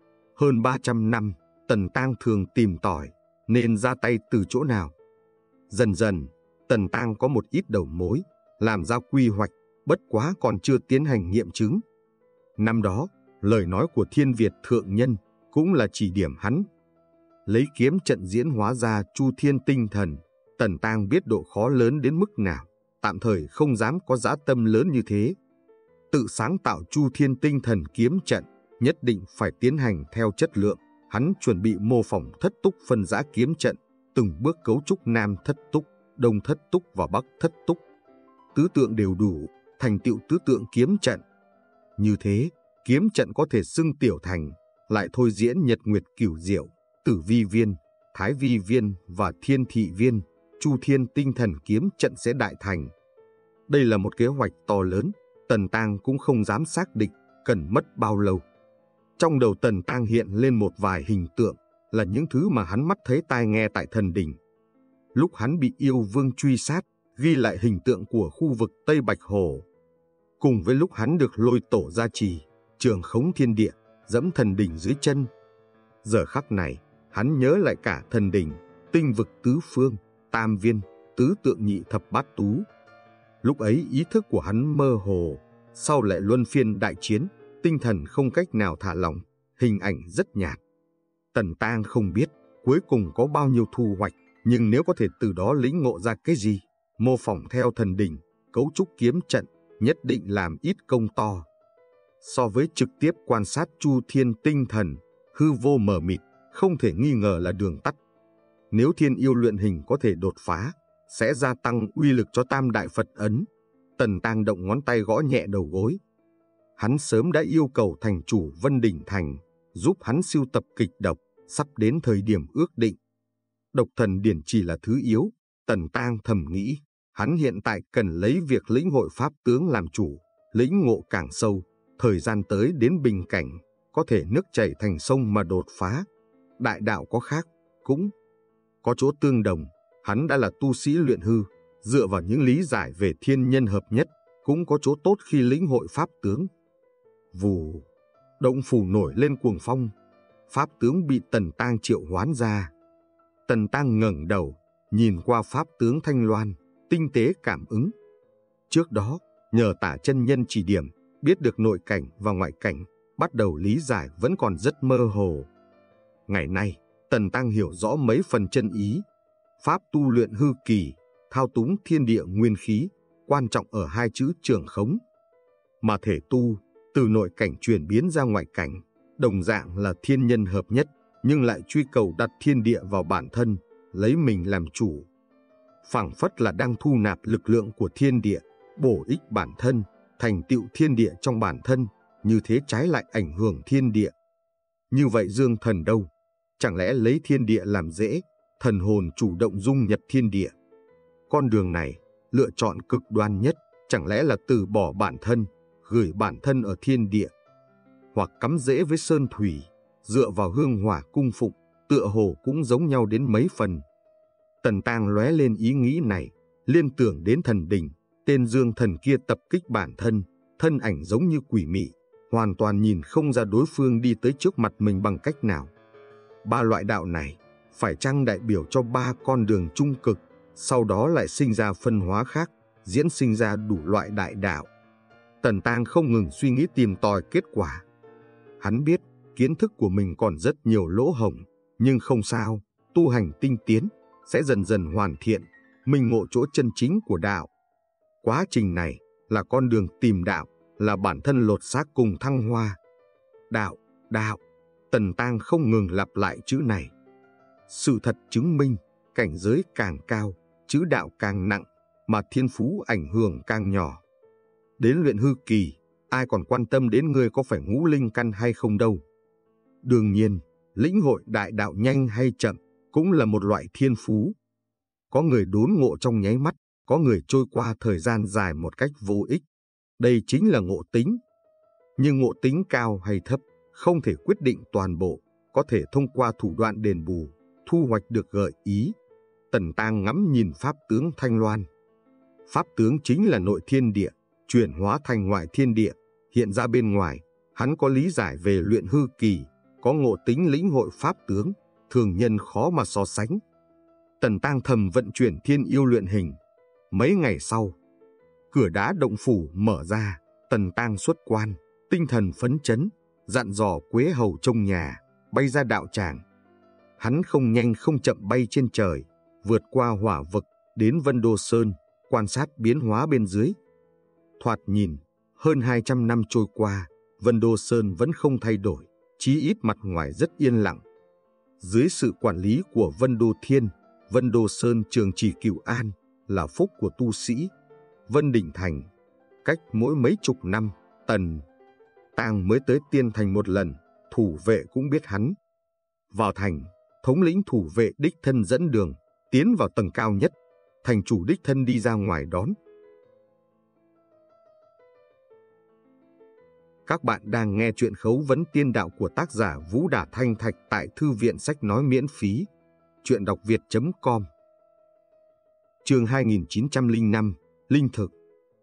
[SPEAKER 2] Hơn 300 năm, Tần Tang thường tìm tòi, nên ra tay từ chỗ nào. Dần dần, Tần Tang có một ít đầu mối, làm ra quy hoạch, bất quá còn chưa tiến hành nghiệm chứng. Năm đó, lời nói của Thiên Việt thượng nhân cũng là chỉ điểm hắn. Lấy kiếm trận diễn hóa ra Chu Thiên tinh thần, Tần Tang biết độ khó lớn đến mức nào, tạm thời không dám có dã tâm lớn như thế. Tự sáng tạo Chu Thiên tinh thần kiếm trận, nhất định phải tiến hành theo chất lượng. Hắn chuẩn bị mô phỏng thất túc phân giã kiếm trận, từng bước cấu trúc Nam thất túc, Đông thất túc và Bắc thất túc. Tứ tượng đều đủ, thành tựu tứ tượng kiếm trận. Như thế, kiếm trận có thể xưng tiểu thành, lại thôi diễn nhật nguyệt cửu diệu, tử vi viên, thái vi viên và thiên thị viên, Chu Thiên tinh thần kiếm trận sẽ đại thành. Đây là một kế hoạch to lớn, Tần Tang cũng không dám xác định cần mất bao lâu. Trong đầu Tần Tang hiện lên một vài hình tượng, là những thứ mà hắn mắt thấy tai nghe tại thần đỉnh. Lúc hắn bị yêu vương truy sát, ghi lại hình tượng của khu vực Tây Bạch Hồ. Cùng với lúc hắn được lôi tổ gia trì, trường khống thiên địa, dẫm thần đỉnh dưới chân. Giờ khắc này, hắn nhớ lại cả thần đỉnh, tinh vực tứ phương, tam viên, tứ tượng nhị thập bát tú. Lúc ấy ý thức của hắn mơ hồ, sau lại luân phiên đại chiến, tinh thần không cách nào thả lỏng, hình ảnh rất nhạt. Tần Tang không biết cuối cùng có bao nhiêu thu hoạch, nhưng nếu có thể từ đó lĩnh ngộ ra cái gì, mô phỏng theo thần đỉnh, cấu trúc kiếm trận, nhất định làm ít công to. So với trực tiếp quan sát Chu Thiên tinh thần, hư vô mờ mịt, không thể nghi ngờ là đường tắt. Nếu thiên yêu luyện hình có thể đột phá, sẽ gia tăng uy lực cho tam đại Phật ấn. Tần Tang động ngón tay gõ nhẹ đầu gối. Hắn sớm đã yêu cầu thành chủ Vân Đình Thành giúp hắn sưu tập kịch độc, sắp đến thời điểm ước định. Độc thần điển chỉ là thứ yếu, Tần Tang thầm nghĩ, hắn hiện tại cần lấy việc lĩnh hội pháp tướng làm chủ, lĩnh ngộ càng sâu, thời gian tới đến bình cảnh, có thể nước chảy thành sông mà đột phá. Đại đạo có khác, cũng có chỗ tương đồng, hắn đã là tu sĩ luyện hư, dựa vào những lý giải về thiên nhân hợp nhất, cũng có chỗ tốt khi lĩnh hội pháp tướng. Vù, động phủ nổi lên cuồng phong, pháp tướng bị Tần Tang triệu hoán ra. Tần Tang ngẩng đầu, nhìn qua pháp tướng thanh loan, tinh tế cảm ứng. Trước đó, nhờ Tả chân nhân chỉ điểm, biết được nội cảnh và ngoại cảnh, bắt đầu lý giải vẫn còn rất mơ hồ. Ngày nay, Tần Tang hiểu rõ mấy phần chân ý. Pháp tu luyện hư kỳ, thao túng thiên địa nguyên khí, quan trọng ở hai chữ trường khống. Mà thể tu, từ nội cảnh chuyển biến ra ngoại cảnh, đồng dạng là thiên nhân hợp nhất, nhưng lại truy cầu đặt thiên địa vào bản thân, lấy mình làm chủ. Phảng phất là đang thu nạp lực lượng của thiên địa, bổ ích bản thân, thành tựu thiên địa trong bản thân, như thế trái lại ảnh hưởng thiên địa. Như vậy dương thần đâu? Chẳng lẽ lấy thiên địa làm rễ, thần hồn chủ động dung nhập thiên địa? Con đường này, lựa chọn cực đoan nhất, chẳng lẽ là từ bỏ bản thân, gửi bản thân ở thiên địa? Hoặc cắm rễ với sơn thủy, dựa vào hương hỏa cung phụng, tựa hồ cũng giống nhau đến mấy phần. Tần Tang lóe lên ý nghĩ này, liên tưởng đến thần đình, tên dương thần kia tập kích bản thân, thân ảnh giống như quỷ mị, hoàn toàn nhìn không ra đối phương đi tới trước mặt mình bằng cách nào. Ba loại đạo này, phải chăng đại biểu cho ba con đường trung cực, sau đó lại sinh ra phân hóa khác, diễn sinh ra đủ loại đại đạo. Tần Tang không ngừng suy nghĩ tìm tòi kết quả. Hắn biết, kiến thức của mình còn rất nhiều lỗ hổng, nhưng không sao, tu hành tinh tiến, sẽ dần dần hoàn thiện, minh ngộ chỗ chân chính của đạo. Quá trình này là con đường tìm đạo, là bản thân lột xác cùng thăng hoa. Đạo, đạo, Tần Tang không ngừng lặp lại chữ này. Sự thật chứng minh, cảnh giới càng cao, chữ đạo càng nặng, mà thiên phú ảnh hưởng càng nhỏ. Đến luyện hư kỳ, ai còn quan tâm đến ngươi có phải ngũ linh căn hay không đâu. Đương nhiên, lĩnh hội đại đạo nhanh hay chậm cũng là một loại thiên phú. Có người đốn ngộ trong nháy mắt, có người trôi qua thời gian dài một cách vô ích. Đây chính là ngộ tính. Nhưng ngộ tính cao hay thấp, không thể quyết định toàn bộ, có thể thông qua thủ đoạn đền bù, thu hoạch được gợi ý. Tần Tang ngắm nhìn pháp tướng thanh loan. Pháp tướng chính là nội thiên địa, chuyển hóa thành ngoại thiên địa, hiện ra bên ngoài. Hắn có lý giải về luyện hư kỳ, có ngộ tính lĩnh hội pháp tướng, thường nhân khó mà so sánh. Tần Tang thầm vận chuyển thiên yêu luyện hình. Mấy ngày sau, cửa đá động phủ mở ra, Tần Tang xuất quan, tinh thần phấn chấn, dặn dò Quế Hầu trong nhà, bay ra đạo tràng. Hắn không nhanh không chậm bay trên trời, vượt qua hỏa vực, đến Vân Đô Sơn, quan sát biến hóa bên dưới. Thoạt nhìn, hơn 200 năm trôi qua, Vân Đô Sơn vẫn không thay đổi, chí ít mặt ngoài rất yên lặng. Dưới sự quản lý của Vân Đô Thiên, Vân Đô Sơn trường trì Cửu An là phúc của tu sĩ. Vân Đình Thành, cách mỗi mấy chục năm, Tần Tang mới tới Tiên Thành một lần, thủ vệ cũng biết hắn. Vào thành, thống lĩnh thủ vệ đích thân dẫn đường, tiến vào tầng cao nhất, thành chủ đích thân đi ra ngoài đón. Các bạn đang nghe chuyện Khấu vấn tiên đạo của tác giả Vũ Đả Thanh Thạch tại Thư viện Sách Nói miễn phí. Chuyện đọc việt.com. Chương 2905, Linh thực.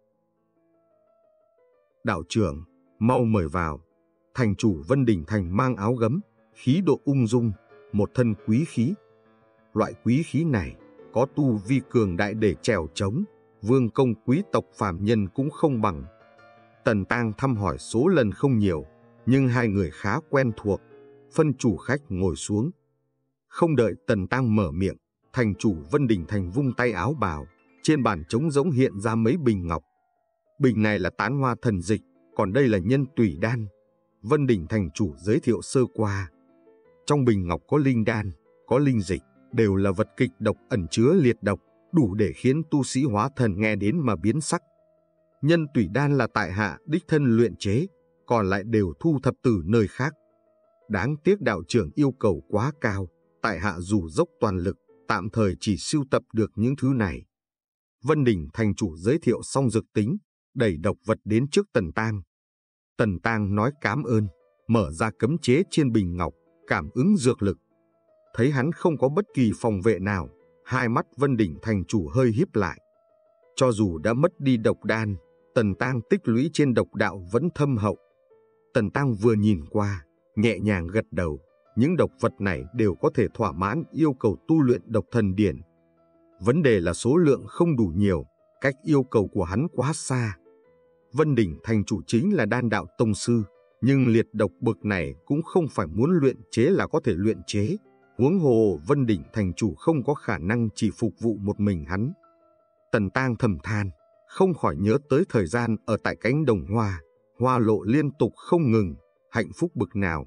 [SPEAKER 2] Đạo trưởng, mau mời vào. Thành chủ Vân Đình Thành mang áo gấm, khí độ ung dung, một thân quý khí. Loại quý khí này có tu vi cường đại để trèo trống, vương công quý tộc phàm nhân cũng không bằng. Tần Tang thăm hỏi số lần không nhiều, nhưng hai người khá quen thuộc. Phân chủ khách ngồi xuống. Không đợi Tần Tang mở miệng, thành chủ Vân Đình Thành vung tay áo bào, trên bàn trống rỗng hiện ra mấy bình ngọc. Bình này là tán hoa thần dịch, còn đây là nhân tùy đan. Vân Đình Thành chủ giới thiệu sơ qua. Trong bình ngọc có linh đan, có linh dịch, đều là vật kịch độc ẩn chứa liệt độc, đủ để khiến tu sĩ hóa thần nghe đến mà biến sắc. Nhân tủy đan là tại hạ đích thân luyện chế, còn lại đều thu thập từ nơi khác. Đáng tiếc đạo trưởng yêu cầu quá cao, tại hạ dù dốc toàn lực, tạm thời chỉ sưu tập được những thứ này. Vân Đình thành chủ giới thiệu xong dược tính, đẩy độc vật đến trước Tần Tang. Tần Tang nói cảm ơn, mở ra cấm chế trên bình ngọc, cảm ứng dược lực. Thấy hắn không có bất kỳ phòng vệ nào, hai mắt Vân Đình thành chủ hơi híp lại. Cho dù đã mất đi độc đan, Tần Tang tích lũy trên độc đạo vẫn thâm hậu. Tần Tang vừa nhìn qua, nhẹ nhàng gật đầu, những độc vật này đều có thể thỏa mãn yêu cầu tu luyện độc thần điển. Vấn đề là số lượng không đủ nhiều, cách yêu cầu của hắn quá xa. Vân Đình thành chủ chính là đan đạo tông sư, nhưng liệt độc bực này cũng không phải muốn luyện chế là có thể luyện chế. Huống hồ Vân Đình thành chủ không có khả năng chỉ phục vụ một mình hắn. Tần Tang thầm than, không khỏi nhớ tới thời gian ở tại cánh đồng hoa, hoa lộ liên tục không ngừng, hạnh phúc bực nào.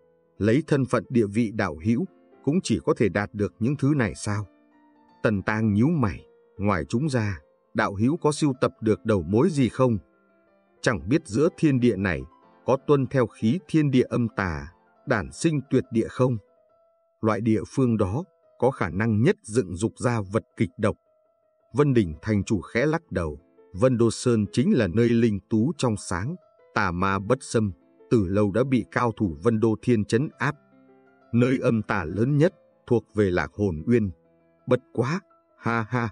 [SPEAKER 2] Lấy thân phận địa vị đạo hữu, cũng chỉ có thể đạt được những thứ này sao? Tần Tang nhíu mày, ngoài chúng ra, đạo hữu có sưu tập được đầu mối gì không? Chẳng biết giữa thiên địa này, có tuân theo khí thiên địa âm tà, đản sinh tuyệt địa không? Loại địa phương đó có khả năng nhất dựng dục ra vật kịch độc. Vân Đình thành chủ khẽ lắc đầu, Vân Đô Sơn chính là nơi linh tú trong sáng, tà ma bất xâm, từ lâu đã bị cao thủ Vân Đô Thiên trấn áp. Nơi âm tà lớn nhất thuộc về Lạc Hồn Uyên. Bất quá, ha ha.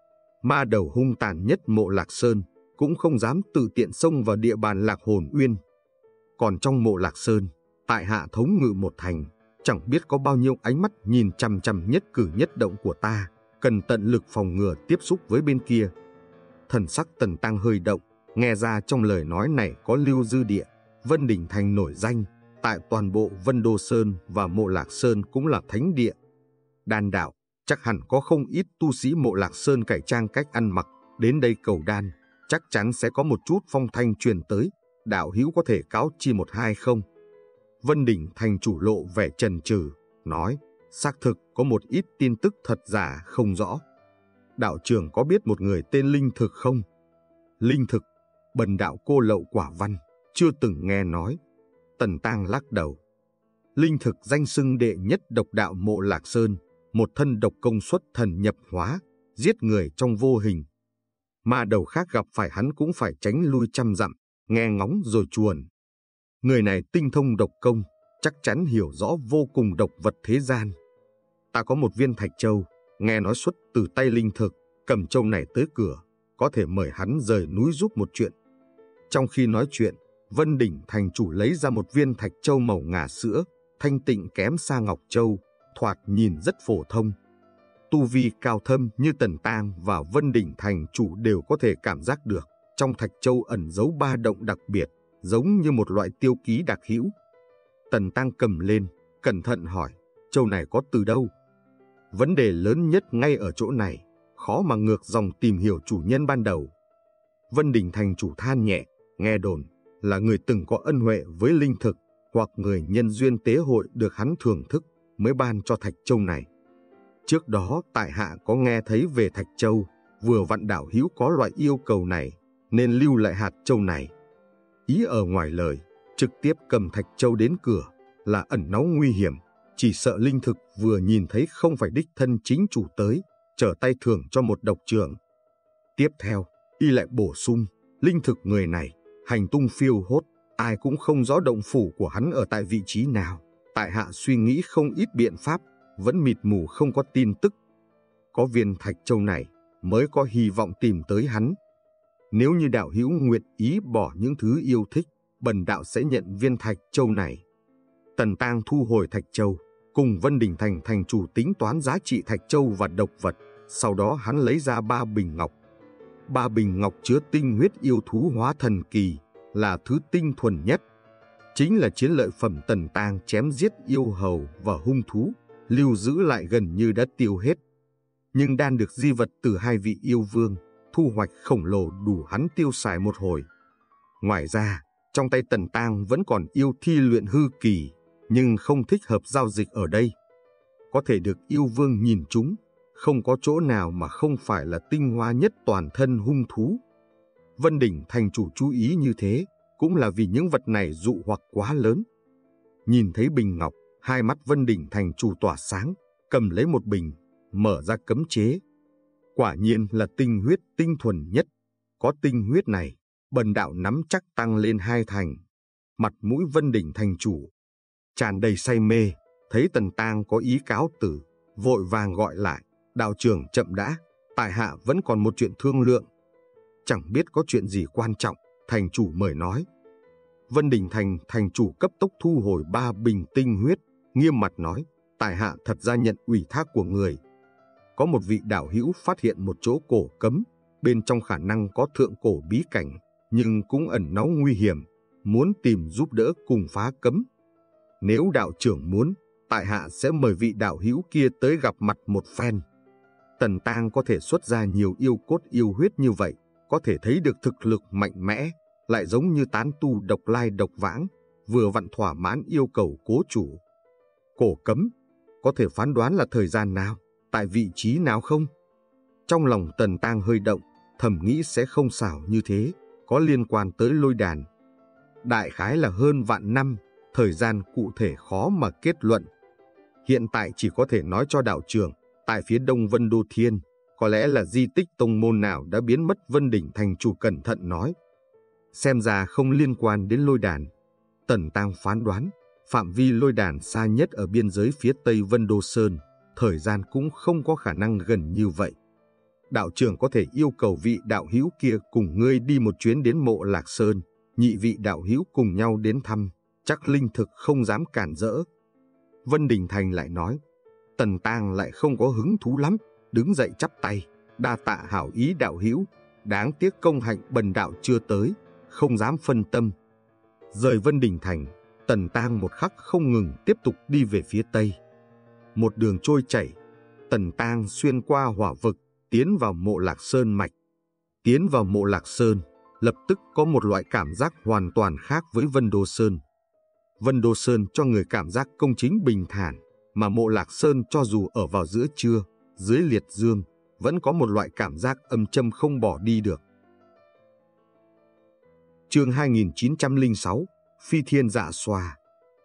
[SPEAKER 2] Ma đầu hung tàn nhất Mộ Lạc Sơn cũng không dám tự tiện xông vào địa bàn Lạc Hồn Uyên. Còn trong Mộ Lạc Sơn, tại hạ thống ngự một thành, chẳng biết có bao nhiêu ánh mắt nhìn chằm chằm nhất cử nhất động của ta, cần tận lực phòng ngừa tiếp xúc với bên kia. Thần sắc Tần Tang hơi động, nghe ra trong lời nói này có lưu dư địa. Vân Đình thành nổi danh, tại toàn bộ Vân Đô Sơn và Mộ Lạc Sơn cũng là thánh địa. Đan đạo, chắc hẳn có không ít tu sĩ Mộ Lạc Sơn cải trang cách ăn mặc, đến đây cầu đan, chắc chắn sẽ có một chút phong thanh truyền tới, đạo hữu có thể cáo chi một hai không? Vân Đình thành chủ lộ vẻ chần chừ, nói, xác thực có một ít tin tức thật giả không rõ. Đạo trưởng có biết một người tên Linh Thực không? Linh Thực, bần đạo cô lậu quả văn, chưa từng nghe nói. Tần Tang lắc đầu. Linh Thực danh xưng đệ nhất độc đạo Mộ Lạc Sơn, một thân độc công xuất thần nhập hóa, giết người trong vô hình. Ma đầu khác gặp phải hắn cũng phải tránh lui trăm dặm, nghe ngóng rồi chuồn. Người này tinh thông độc công, chắc chắn hiểu rõ vô cùng độc vật thế gian. Ta có một viên thạch châu, nghe nói xuất từ tay Linh Thực, cầm châu này tới cửa, có thể mời hắn rời núi giúp một chuyện. Trong khi nói chuyện, Vân Đình thành chủ lấy ra một viên thạch châu màu ngà sữa, thanh tịnh kém xa ngọc châu, thoạt nhìn rất phổ thông. Tu vi cao thâm như Tần Tang và Vân Đình thành chủ đều có thể cảm giác được, trong thạch châu ẩn giấu ba động đặc biệt, giống như một loại tiêu ký đặc hữu. Tần Tang cầm lên, cẩn thận hỏi, châu này có từ đâu? Vấn đề lớn nhất ngay ở chỗ này, khó mà ngược dòng tìm hiểu chủ nhân ban đầu. Vân Đình thành chủ than nhẹ, nghe đồn là người từng có ân huệ với Linh Thực, hoặc người nhân duyên tế hội được hắn thưởng thức mới ban cho thạch châu này. Trước đó tại hạ có nghe thấy về thạch châu, vừa vặn đạo hữu có loại yêu cầu này, nên lưu lại hạt châu này. Ý ở ngoài lời, trực tiếp cầm thạch châu đến cửa là ẩn náu nguy hiểm, chỉ sợ Linh Thực vừa nhìn thấy không phải đích thân chính chủ tới, trở tay thưởng cho một độc trưởng. Tiếp theo, y lại bổ sung, Linh Thực người này, hành tung phiêu hốt, ai cũng không rõ động phủ của hắn ở tại vị trí nào. Tại hạ suy nghĩ không ít biện pháp, vẫn mịt mù không có tin tức. Có viên thạch châu này mới có hy vọng tìm tới hắn. Nếu như đạo hữu nguyện ý bỏ những thứ yêu thích, bần đạo sẽ nhận viên thạch châu này. Tần Tang thu hồi thạch châu, cùng Vân Đình thành thành chủ tính toán giá trị thạch châu và độc vật. Sau đó hắn lấy ra 3 bình ngọc. 3 bình ngọc chứa tinh huyết yêu thú hóa thần kỳ, là thứ tinh thuần nhất. Chính là chiến lợi phẩm Tần Tang chém giết yêu hầu và hung thú, lưu giữ lại gần như đã tiêu hết. Nhưng đan được di vật từ 2 vị yêu vương, thu hoạch khổng lồ đủ hắn tiêu xài một hồi. Ngoài ra, trong tay Tần Tang vẫn còn yêu thi luyện hư kỳ, nhưng không thích hợp giao dịch ở đây. Có thể được yêu vương nhìn chúng, không có chỗ nào mà không phải là tinh hoa nhất toàn thân hung thú. Vân Đỉnh thành chủ chú ý như thế, cũng là vì những vật này dụ hoặc quá lớn. Nhìn thấy bình ngọc, hai mắt Vân Đỉnh thành chủ tỏa sáng, cầm lấy một bình, mở ra cấm chế. Quả nhiên là tinh huyết tinh thuần nhất. Có tinh huyết này, bần đạo nắm chắc tăng lên 2 thành. Mặt mũi Vân Đỉnh thành chủ tràn đầy say mê, thấy Tần Tang có ý cáo từ, vội vàng gọi lại, đạo trưởng chậm đã, tại hạ vẫn còn một chuyện thương lượng. Chẳng biết có chuyện gì quan trọng, thành chủ mời nói. Vân Đỉnh thành chủ cấp tốc thu hồi 3 bình tinh huyết, nghiêm mặt nói, tại hạ thật ra nhận ủy thác của người. Có một vị đạo hữu phát hiện một chỗ cổ cấm, bên trong khả năng có thượng cổ bí cảnh, nhưng cũng ẩn náu nguy hiểm, muốn tìm giúp đỡ cùng phá cấm. Nếu đạo trưởng muốn, tại hạ sẽ mời vị đạo hữu kia tới gặp mặt một phen. Tần Tang có thể xuất ra nhiều yêu cốt yêu huyết như vậy, có thể thấy được thực lực mạnh mẽ, lại giống như tán tu độc lai độc vãng, vừa vặn thỏa mãn yêu cầu cố chủ. Cổ cấm, có thể phán đoán là thời gian nào, tại vị trí nào không? Trong lòng Tần Tang hơi động, thầm nghĩ sẽ không xảo như thế, có liên quan tới lôi đàn. Đại khái là hơn vạn năm, thời gian cụ thể khó mà kết luận. Hiện tại chỉ có thể nói cho đạo trưởng, tại phía đông Vân Đô Thiên, có lẽ là di tích tông môn nào đã biến mất. Vân Đỉnh thành chủ cẩn thận nói. Xem ra không liên quan đến lôi đàn. Tần Tang phán đoán, phạm vi lôi đàn xa nhất ở biên giới phía tây Vân Đô Sơn, thời gian cũng không có khả năng gần như vậy. Đạo trưởng có thể yêu cầu vị đạo hữu kia cùng ngươi đi một chuyến đến Mộ Lạc Sơn, nhị vị đạo hữu cùng nhau đến thăm, chắc linh thực không dám cản rỡ. Vân Đình Thành lại nói. Tần Tang lại không có hứng thú lắm, đứng dậy chắp tay, đa tạ hảo ý đạo hữu, đáng tiếc công hạnh bần đạo chưa tới, không dám phân tâm. Rời Vân Đình Thành, Tần Tang một khắc không ngừng tiếp tục đi về phía tây. Một đường trôi chảy, Tần Tang xuyên qua hỏa vực, tiến vào Mộ Lạc Sơn mạch. Tiến vào Mộ Lạc Sơn, lập tức có một loại cảm giác hoàn toàn khác với Vân Đô Sơn. Vân Đô Sơn cho người cảm giác công chính bình thản, mà Mộ Lạc Sơn cho dù ở vào giữa trưa, dưới liệt dương, vẫn có một loại cảm giác âm châm không bỏ đi được. Chương 2906, Phi Thiên Dạ Xoa.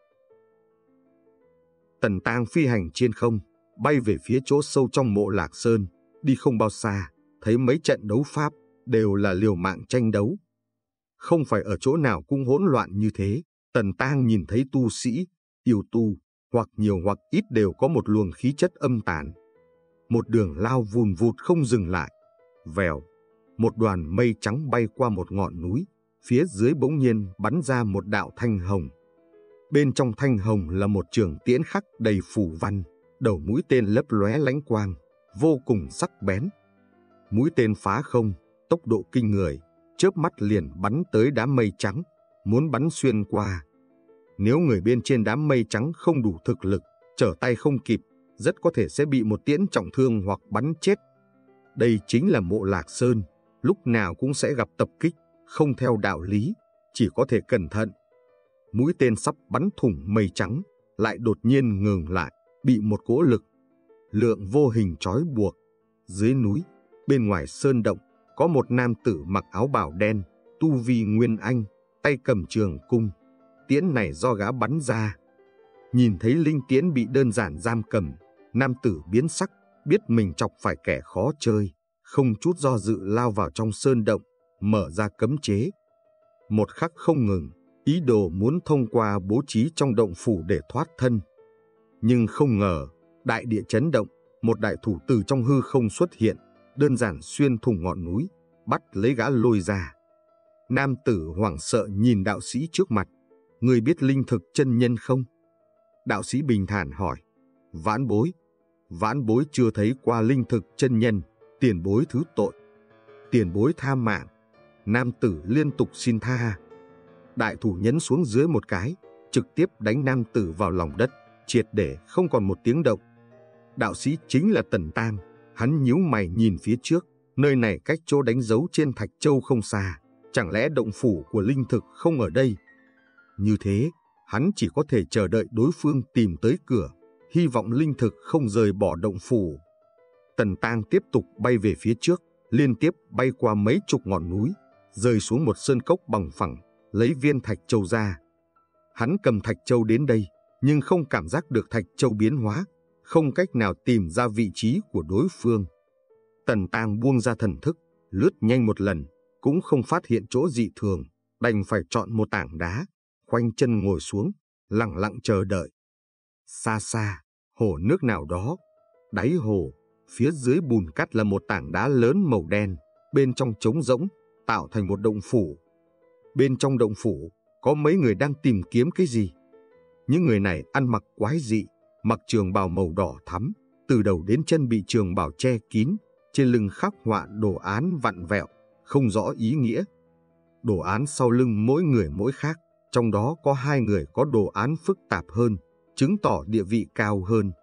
[SPEAKER 2] Tần Tang phi hành trên không, bay về phía chỗ sâu trong Mộ Lạc Sơn, đi không bao xa, thấy mấy trận đấu pháp, đều là liều mạng tranh đấu. Không phải ở chỗ nào cũng hỗn loạn như thế, Tần Tang nhìn thấy tu sĩ, yêu tu, hoặc nhiều hoặc ít đều có một luồng khí chất âm tàn. Một đường lao vùn vụt không dừng lại. Vèo, một đoàn mây trắng bay qua một ngọn núi, phía dưới bỗng nhiên bắn ra một đạo thanh hồng. Bên trong thanh hồng là một trường tiễn khắc đầy phù văn, đầu mũi tên lấp lóe lánh quang, vô cùng sắc bén. Mũi tên phá không, tốc độ kinh người, chớp mắt liền bắn tới đám mây trắng, muốn bắn xuyên qua. Nếu người bên trên đám mây trắng không đủ thực lực, trở tay không kịp, rất có thể sẽ bị một tiễn trọng thương hoặc bắn chết. Đây chính là Mộ Lạc Sơn, lúc nào cũng sẽ gặp tập kích, không theo đạo lý, chỉ có thể cẩn thận. Mũi tên sắp bắn thủng mây trắng, lại đột nhiên ngừng lại, bị một cỗ lực lượng vô hình trói buộc. Dưới núi, bên ngoài sơn động, có một nam tử mặc áo bào đen, tu vi nguyên anh, tay cầm trường cung. Tiễn này do gã bắn ra. Nhìn thấy linh tiễn bị đơn giản giam cầm, nam tử biến sắc, biết mình chọc phải kẻ khó chơi, không chút do dự lao vào trong sơn động, mở ra cấm chế. Một khắc không ngừng, ý đồ muốn thông qua bố trí trong động phủ để thoát thân. Nhưng không ngờ, đại địa chấn động, một đại thủ từ trong hư không xuất hiện, đơn giản xuyên thủng ngọn núi, bắt lấy gã lôi ra. Nam tử hoảng sợ nhìn đạo sĩ trước mặt. Người biết linh thực chân nhân không? Đạo sĩ bình thản hỏi. Vãn bối chưa thấy qua linh thực chân nhân, tiền bối thứ tội. Tiền bối tha mạng. Nam tử liên tục xin tha. Đại thủ nhấn xuống dưới một cái, trực tiếp đánh nam tử vào lòng đất, triệt để không còn một tiếng động. Đạo sĩ chính là Tần Tang, hắn nhíu mày nhìn phía trước, nơi này cách chỗ đánh dấu trên thạch châu không xa, chẳng lẽ động phủ của linh thực không ở đây? Như thế, hắn chỉ có thể chờ đợi đối phương tìm tới cửa, hy vọng linh thực không rời bỏ động phủ. Tần Tang tiếp tục bay về phía trước, liên tiếp bay qua mấy chục ngọn núi, rơi xuống một sơn cốc bằng phẳng, lấy viên thạch châu ra. Hắn cầm thạch châu đến đây, nhưng không cảm giác được thạch châu biến hóa, không cách nào tìm ra vị trí của đối phương. Tần Tang buông ra thần thức, lướt nhanh một lần, cũng không phát hiện chỗ dị thường, đành phải chọn một tảng đá, khoanh chân ngồi xuống, lặng lặng chờ đợi. Xa xa, hồ nước nào đó, đáy hồ, phía dưới bùn cát là một tảng đá lớn màu đen, bên trong trống rỗng, tạo thành một động phủ. Bên trong động phủ, có mấy người đang tìm kiếm cái gì. Những người này ăn mặc quái dị, mặc trường bào màu đỏ thắm, từ đầu đến chân bị trường bào che kín, trên lưng khắc họa đồ án vặn vẹo, không rõ ý nghĩa. Đồ án sau lưng mỗi người mỗi khác, trong đó có 2 người có đồ án phức tạp hơn, chứng tỏ địa vị cao hơn.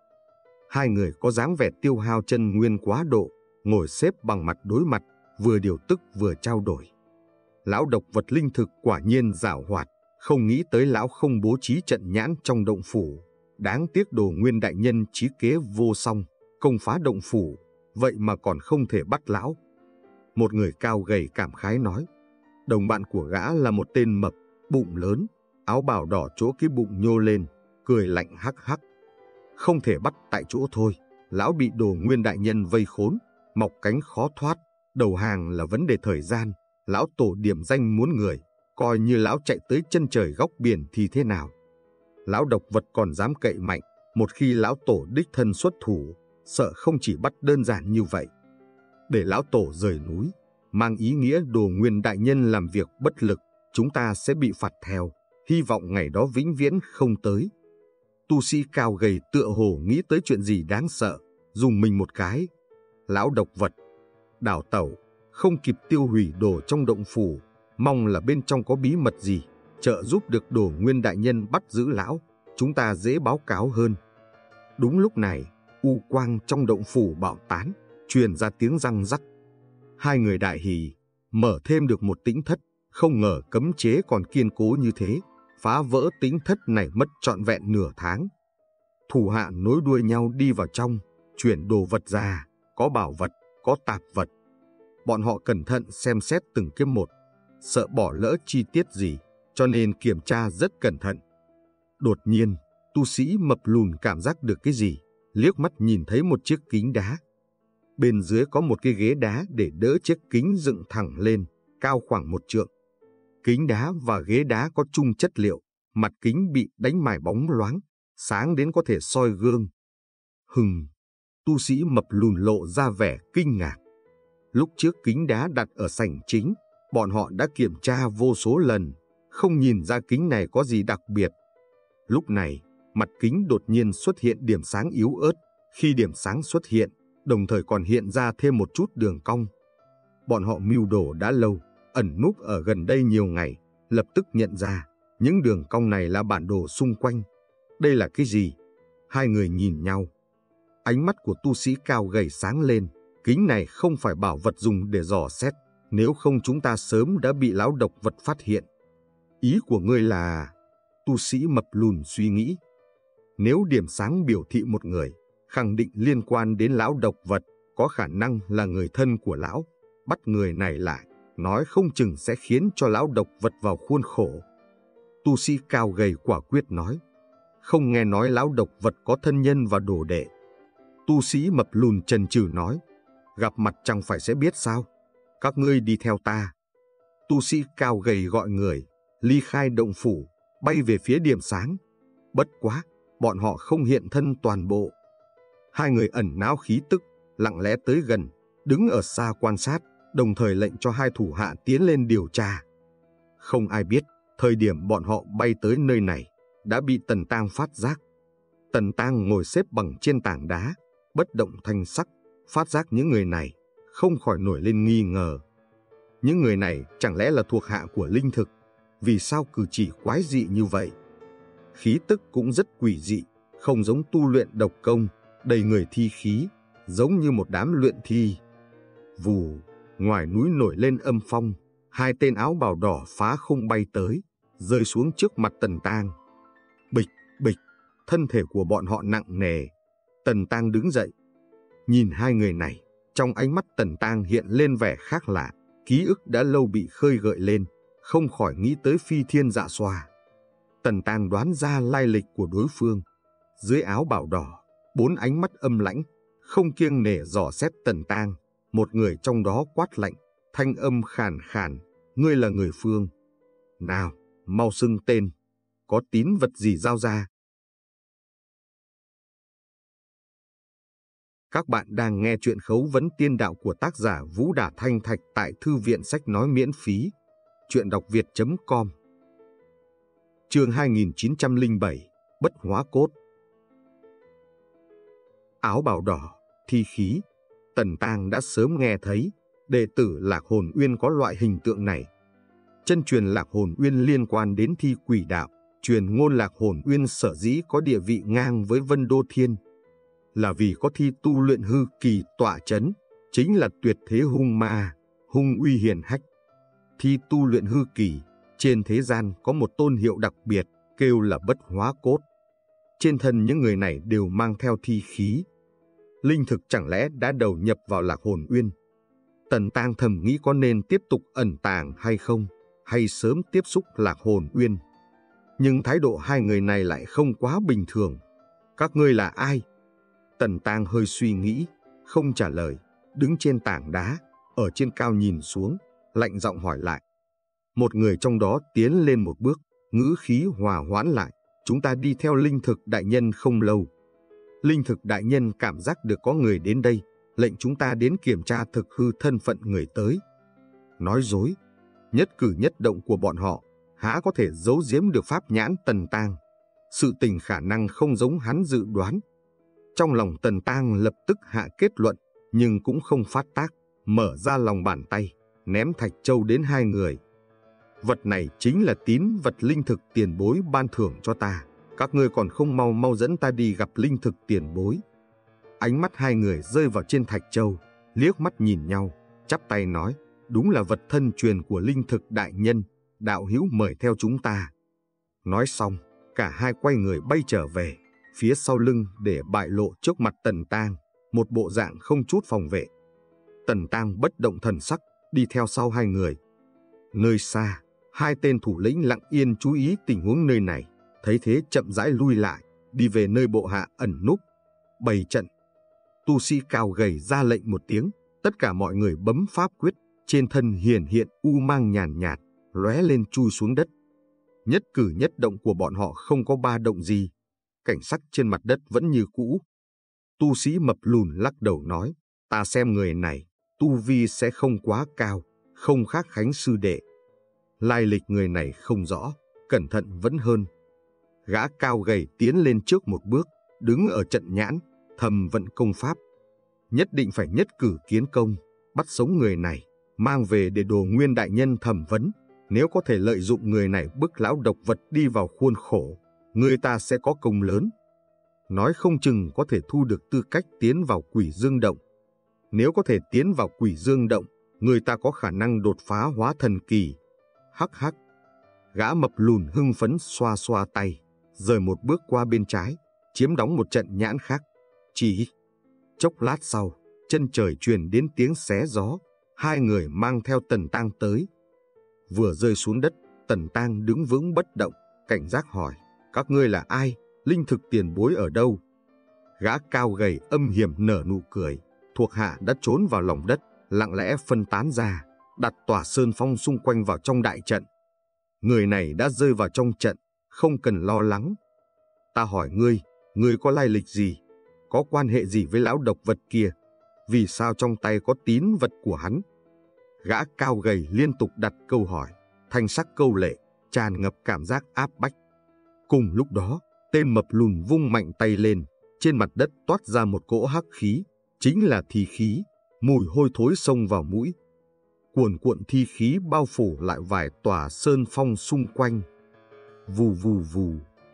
[SPEAKER 2] 2 người có dáng vẻ tiêu hao chân nguyên quá độ, ngồi xếp bằng mặt đối mặt, vừa điều tức vừa trao đổi. Lão độc vật linh thực quả nhiên giảo hoạt, không nghĩ tới lão không bố trí trận nhãn trong động phủ. Đáng tiếc Đồ Nguyên đại nhân trí kế vô song, công phá động phủ, vậy mà còn không thể bắt lão. Một người cao gầy cảm khái nói. Đồng bạn của gã là một tên mập, bụng lớn, áo bào đỏ chỗ cái bụng nhô lên, cười lạnh hắc hắc. Không thể bắt tại chỗ thôi, lão bị Đồ Nguyên đại nhân vây khốn, mọc cánh khó thoát, đầu hàng là vấn đề thời gian. Lão tổ điểm danh muốn người, coi như lão chạy tới chân trời góc biển thì thế nào? Lão độc vật còn dám cậy mạnh, một khi lão tổ đích thân xuất thủ, sợ không chỉ bắt đơn giản như vậy. Để lão tổ rời núi, mang ý nghĩa Đồ Nguyên đại nhân làm việc bất lực, chúng ta sẽ bị phạt theo, hy vọng ngày đó vĩnh viễn không tới. Tu sĩ cao gầy tựa hồ nghĩ tới chuyện gì đáng sợ, dùng mình một cái. Lão độc vật, đảo tẩu, không kịp tiêu hủy đồ trong động phủ, mong là bên trong có bí mật gì, trợ giúp được Đồ Nguyên đại nhân bắt giữ lão, chúng ta dễ báo cáo hơn. Đúng lúc này, u quang trong động phủ bạo tán, truyền ra tiếng răng rắc. 2 người đại hỉ, mở thêm được một tĩnh thất, không ngờ cấm chế còn kiên cố như thế, phá vỡ tĩnh thất này mất trọn vẹn nửa tháng. Thủ hạ nối đuôi nhau đi vào trong, chuyển đồ vật ra, có bảo vật, có tạp vật. Bọn họ cẩn thận xem xét từng cái một, sợ bỏ lỡ chi tiết gì, cho nên kiểm tra rất cẩn thận. Đột nhiên, tu sĩ mập lùn cảm giác được cái gì, liếc mắt nhìn thấy một chiếc kính đá. Bên dưới có một cái ghế đá để đỡ chiếc kính dựng thẳng lên, cao khoảng 1 trượng. Kính đá và ghế đá có chung chất liệu, mặt kính bị đánh mài bóng loáng, sáng đến có thể soi gương. Tu sĩ mập lùn lộ ra vẻ kinh ngạc. Lúc trước kính đá đặt ở sảnh chính, bọn họ đã kiểm tra vô số lần, không nhìn ra kính này có gì đặc biệt. Lúc này, mặt kính đột nhiên xuất hiện điểm sáng yếu ớt. Khi điểm sáng xuất hiện, đồng thời còn hiện ra thêm một chút đường cong. Bọn họ mưu đồ đã lâu, ẩn núp ở gần đây nhiều ngày, lập tức nhận ra những đường cong này là bản đồ xung quanh. Đây là cái gì? 2 người nhìn nhau. Ánh mắt của tu sĩ cao gầy sáng lên. Kính này không phải bảo vật dùng để dò xét, nếu không chúng ta sớm đã bị lão độc vật phát hiện. Ý của ngươi là... Tu sĩ mập lùn suy nghĩ. Nếu điểm sáng biểu thị một người, khẳng định liên quan đến lão độc vật, có khả năng là người thân của lão. Bắt người này lại, nói không chừng sẽ khiến cho lão độc vật vào khuôn khổ. Tu sĩ cao gầy quả quyết nói. Không nghe nói lão độc vật có thân nhân và đồ đệ. Tu sĩ mập lùn chần chừ nói. Gặp mặt chẳng phải sẽ biết sao? Các ngươi đi theo ta. Tu sĩ cao gầy gọi người, ly khai động phủ, bay về phía điểm sáng. Bất quá, bọn họ không hiện thân toàn bộ. 2 người ẩn náu khí tức, lặng lẽ tới gần, đứng ở xa quan sát, đồng thời lệnh cho 2 thủ hạ tiến lên điều tra. Không ai biết, thời điểm bọn họ bay tới nơi này, đã bị Tần Tang phát giác. Tần Tang ngồi xếp bằng trên tảng đá, bất động thanh sắc, phát giác những người này, không khỏi nổi lên nghi ngờ. Những người này chẳng lẽ là thuộc hạ của linh thực? Vì sao cử chỉ quái dị như vậy? Khí tức cũng rất quỷ dị, không giống tu luyện độc công, đầy người thi khí, giống như một đám luyện thi. Vù, ngoài núi nổi lên âm phong, 2 tên áo bào đỏ phá không bay tới, rơi xuống trước mặt Tần Tang. Bịch, bịch, thân thể của bọn họ nặng nề. Tần Tang đứng dậy. Nhìn hai người này, trong ánh mắt Tần Tang hiện lên vẻ khác lạ, ký ức đã lâu bị khơi gợi lên, không khỏi nghĩ tới Phi Thiên Dạ Xoa. Tần Tang đoán ra lai lịch của đối phương. Dưới áo bào đỏ, 4 ánh mắt âm lãnh, không kiêng nể dò xét Tần Tang. Một người trong đó quát lạnh, thanh âm khàn khàn, ngươi là người phương. Nào, mau xưng tên, có tín vật gì giao ra. Các bạn đang nghe chuyện Khấu vấn tiên đạo của tác giả Vũ Đả Thanh Thạch tại Thư viện Sách Nói miễn phí. Chuyện đọc việt.com. Chương 2907, Bất Hóa Cốt. Áo bào đỏ, thi khí. Tần Tang đã sớm nghe thấy, đệ tử Lạc Hồn Uyên có loại hình tượng này. Chân truyền Lạc Hồn Uyên liên quan đến thi quỷ đạo, truyền ngôn Lạc Hồn Uyên sở dĩ có địa vị ngang với Vân Đô Thiên, là vì có thi tu luyện hư kỳ tọa chấn, chính là tuyệt thế hung ma, hung uy hiển hách. Thi tu luyện hư kỳ, trên thế gian có một tôn hiệu đặc biệt, kêu là Bất Hóa Cốt. Trên thân những người này đều mang theo thi khí. Linh thực chẳng lẽ đã đầu nhập vào Lạc Hồn Uyên? Tần Tang thầm nghĩ có nên tiếp tục ẩn tàng hay không, hay sớm tiếp xúc Lạc Hồn Uyên. Nhưng thái độ hai người này lại không quá bình thường. Các ngươi là ai? Tần Tang hơi suy nghĩ, không trả lời, đứng trên tảng đá, ở trên cao nhìn xuống, lạnh giọng hỏi lại. Một người trong đó tiến lên một bước, ngữ khí hòa hoãn lại, chúng ta đi theo Linh Thực đại nhân không lâu. Linh Thực đại nhân cảm giác được có người đến đây, lệnh chúng ta đến kiểm tra thực hư thân phận người tới. Nói dối, nhất cử nhất động của bọn họ, há có thể giấu giếm được pháp nhãn Tần Tang. Sự tình khả năng không giống hắn dự đoán. Trong lòng Tần Tang lập tức hạ kết luận, nhưng cũng không phát tác, mở ra lòng bàn tay, ném thạch châu đến hai người. Vật này chính là tín vật Linh Thực tiền bối ban thưởng cho ta. Các ngươi còn không mau mau dẫn ta đi gặp Linh Thực tiền bối. Ánh mắt hai người rơi vào trên thạch châu, liếc mắt nhìn nhau, chắp tay nói, đúng là vật thân truyền của Linh Thực đại nhân, đạo hữu mời theo chúng ta. Nói xong, cả hai quay người bay trở về, phía sau lưng để bại lộ trước mặt Tần Tang, một bộ dạng không chút phòng vệ. Tần Tang bất động thần sắc, đi theo sau hai người. Nơi xa, hai tên thủ lĩnh lặng yên chú ý tình huống nơi này, thấy thế chậm rãi lui lại, đi về nơi bộ hạ ẩn núp. Bày trận. Tu sĩ cao gầy ra lệnh một tiếng, tất cả mọi người bấm pháp quyết, trên thân hiển hiện u mang nhàn nhạt, lóe lên chui xuống đất. Nhất cử nhất động của bọn họ không có ba động gì, cảnh sắc trên mặt đất vẫn như cũ. Tu sĩ mập lùn lắc đầu nói, ta xem người này, tu vi sẽ không quá cao, không khác Khánh sư đệ. Lai lịch người này không rõ, cẩn thận vẫn hơn. Gã cao gầy tiến lên trước một bước, đứng ở trận nhãn, thầm vận công pháp. Nhất định phải nhất cử kiến công, bắt sống người này, mang về để Đồ Nguyên đại nhân thẩm vấn. Nếu có thể lợi dụng người này bức lão độc vật đi vào khuôn khổ, người ta sẽ có công lớn. Nói không chừng có thể thu được tư cách tiến vào Quỷ Dương Động. Nếu có thể tiến vào Quỷ Dương Động, người ta có khả năng đột phá hóa thần kỳ. Hắc hắc. Gã mập lùn hưng phấn xoa xoa tay, rời một bước qua bên trái, chiếm đóng một trận nhãn khác. Chỉ chốc lát sau, chân trời truyền đến tiếng xé gió, hai người mang theo Tần Tang tới. Vừa rơi xuống đất, Tần Tang đứng vững bất động, cảnh giác hỏi, các ngươi là ai, Linh Thực tiền bối ở đâu? Gã cao gầy âm hiểm nở nụ cười, thuộc hạ đã trốn vào lòng đất, lặng lẽ phân tán ra, đặt tòa sơn phong xung quanh vào trong đại trận. Người này đã rơi vào trong trận, không cần lo lắng. Ta hỏi ngươi có lai lịch gì? Có quan hệ gì với lão độc vật kia? Vì sao trong tay có tín vật của hắn? Gã cao gầy liên tục đặt câu hỏi, thanh sắc câu lệ, tràn ngập cảm giác áp bách. Cùng lúc đó, tên mập lùn vung mạnh tay lên, trên mặt đất toát ra một cỗ hắc khí, chính là thi khí, mùi hôi thối xông vào mũi. Cuồn cuộn thi khí bao phủ lại vài tòa sơn phong xung quanh. Vù vù vù,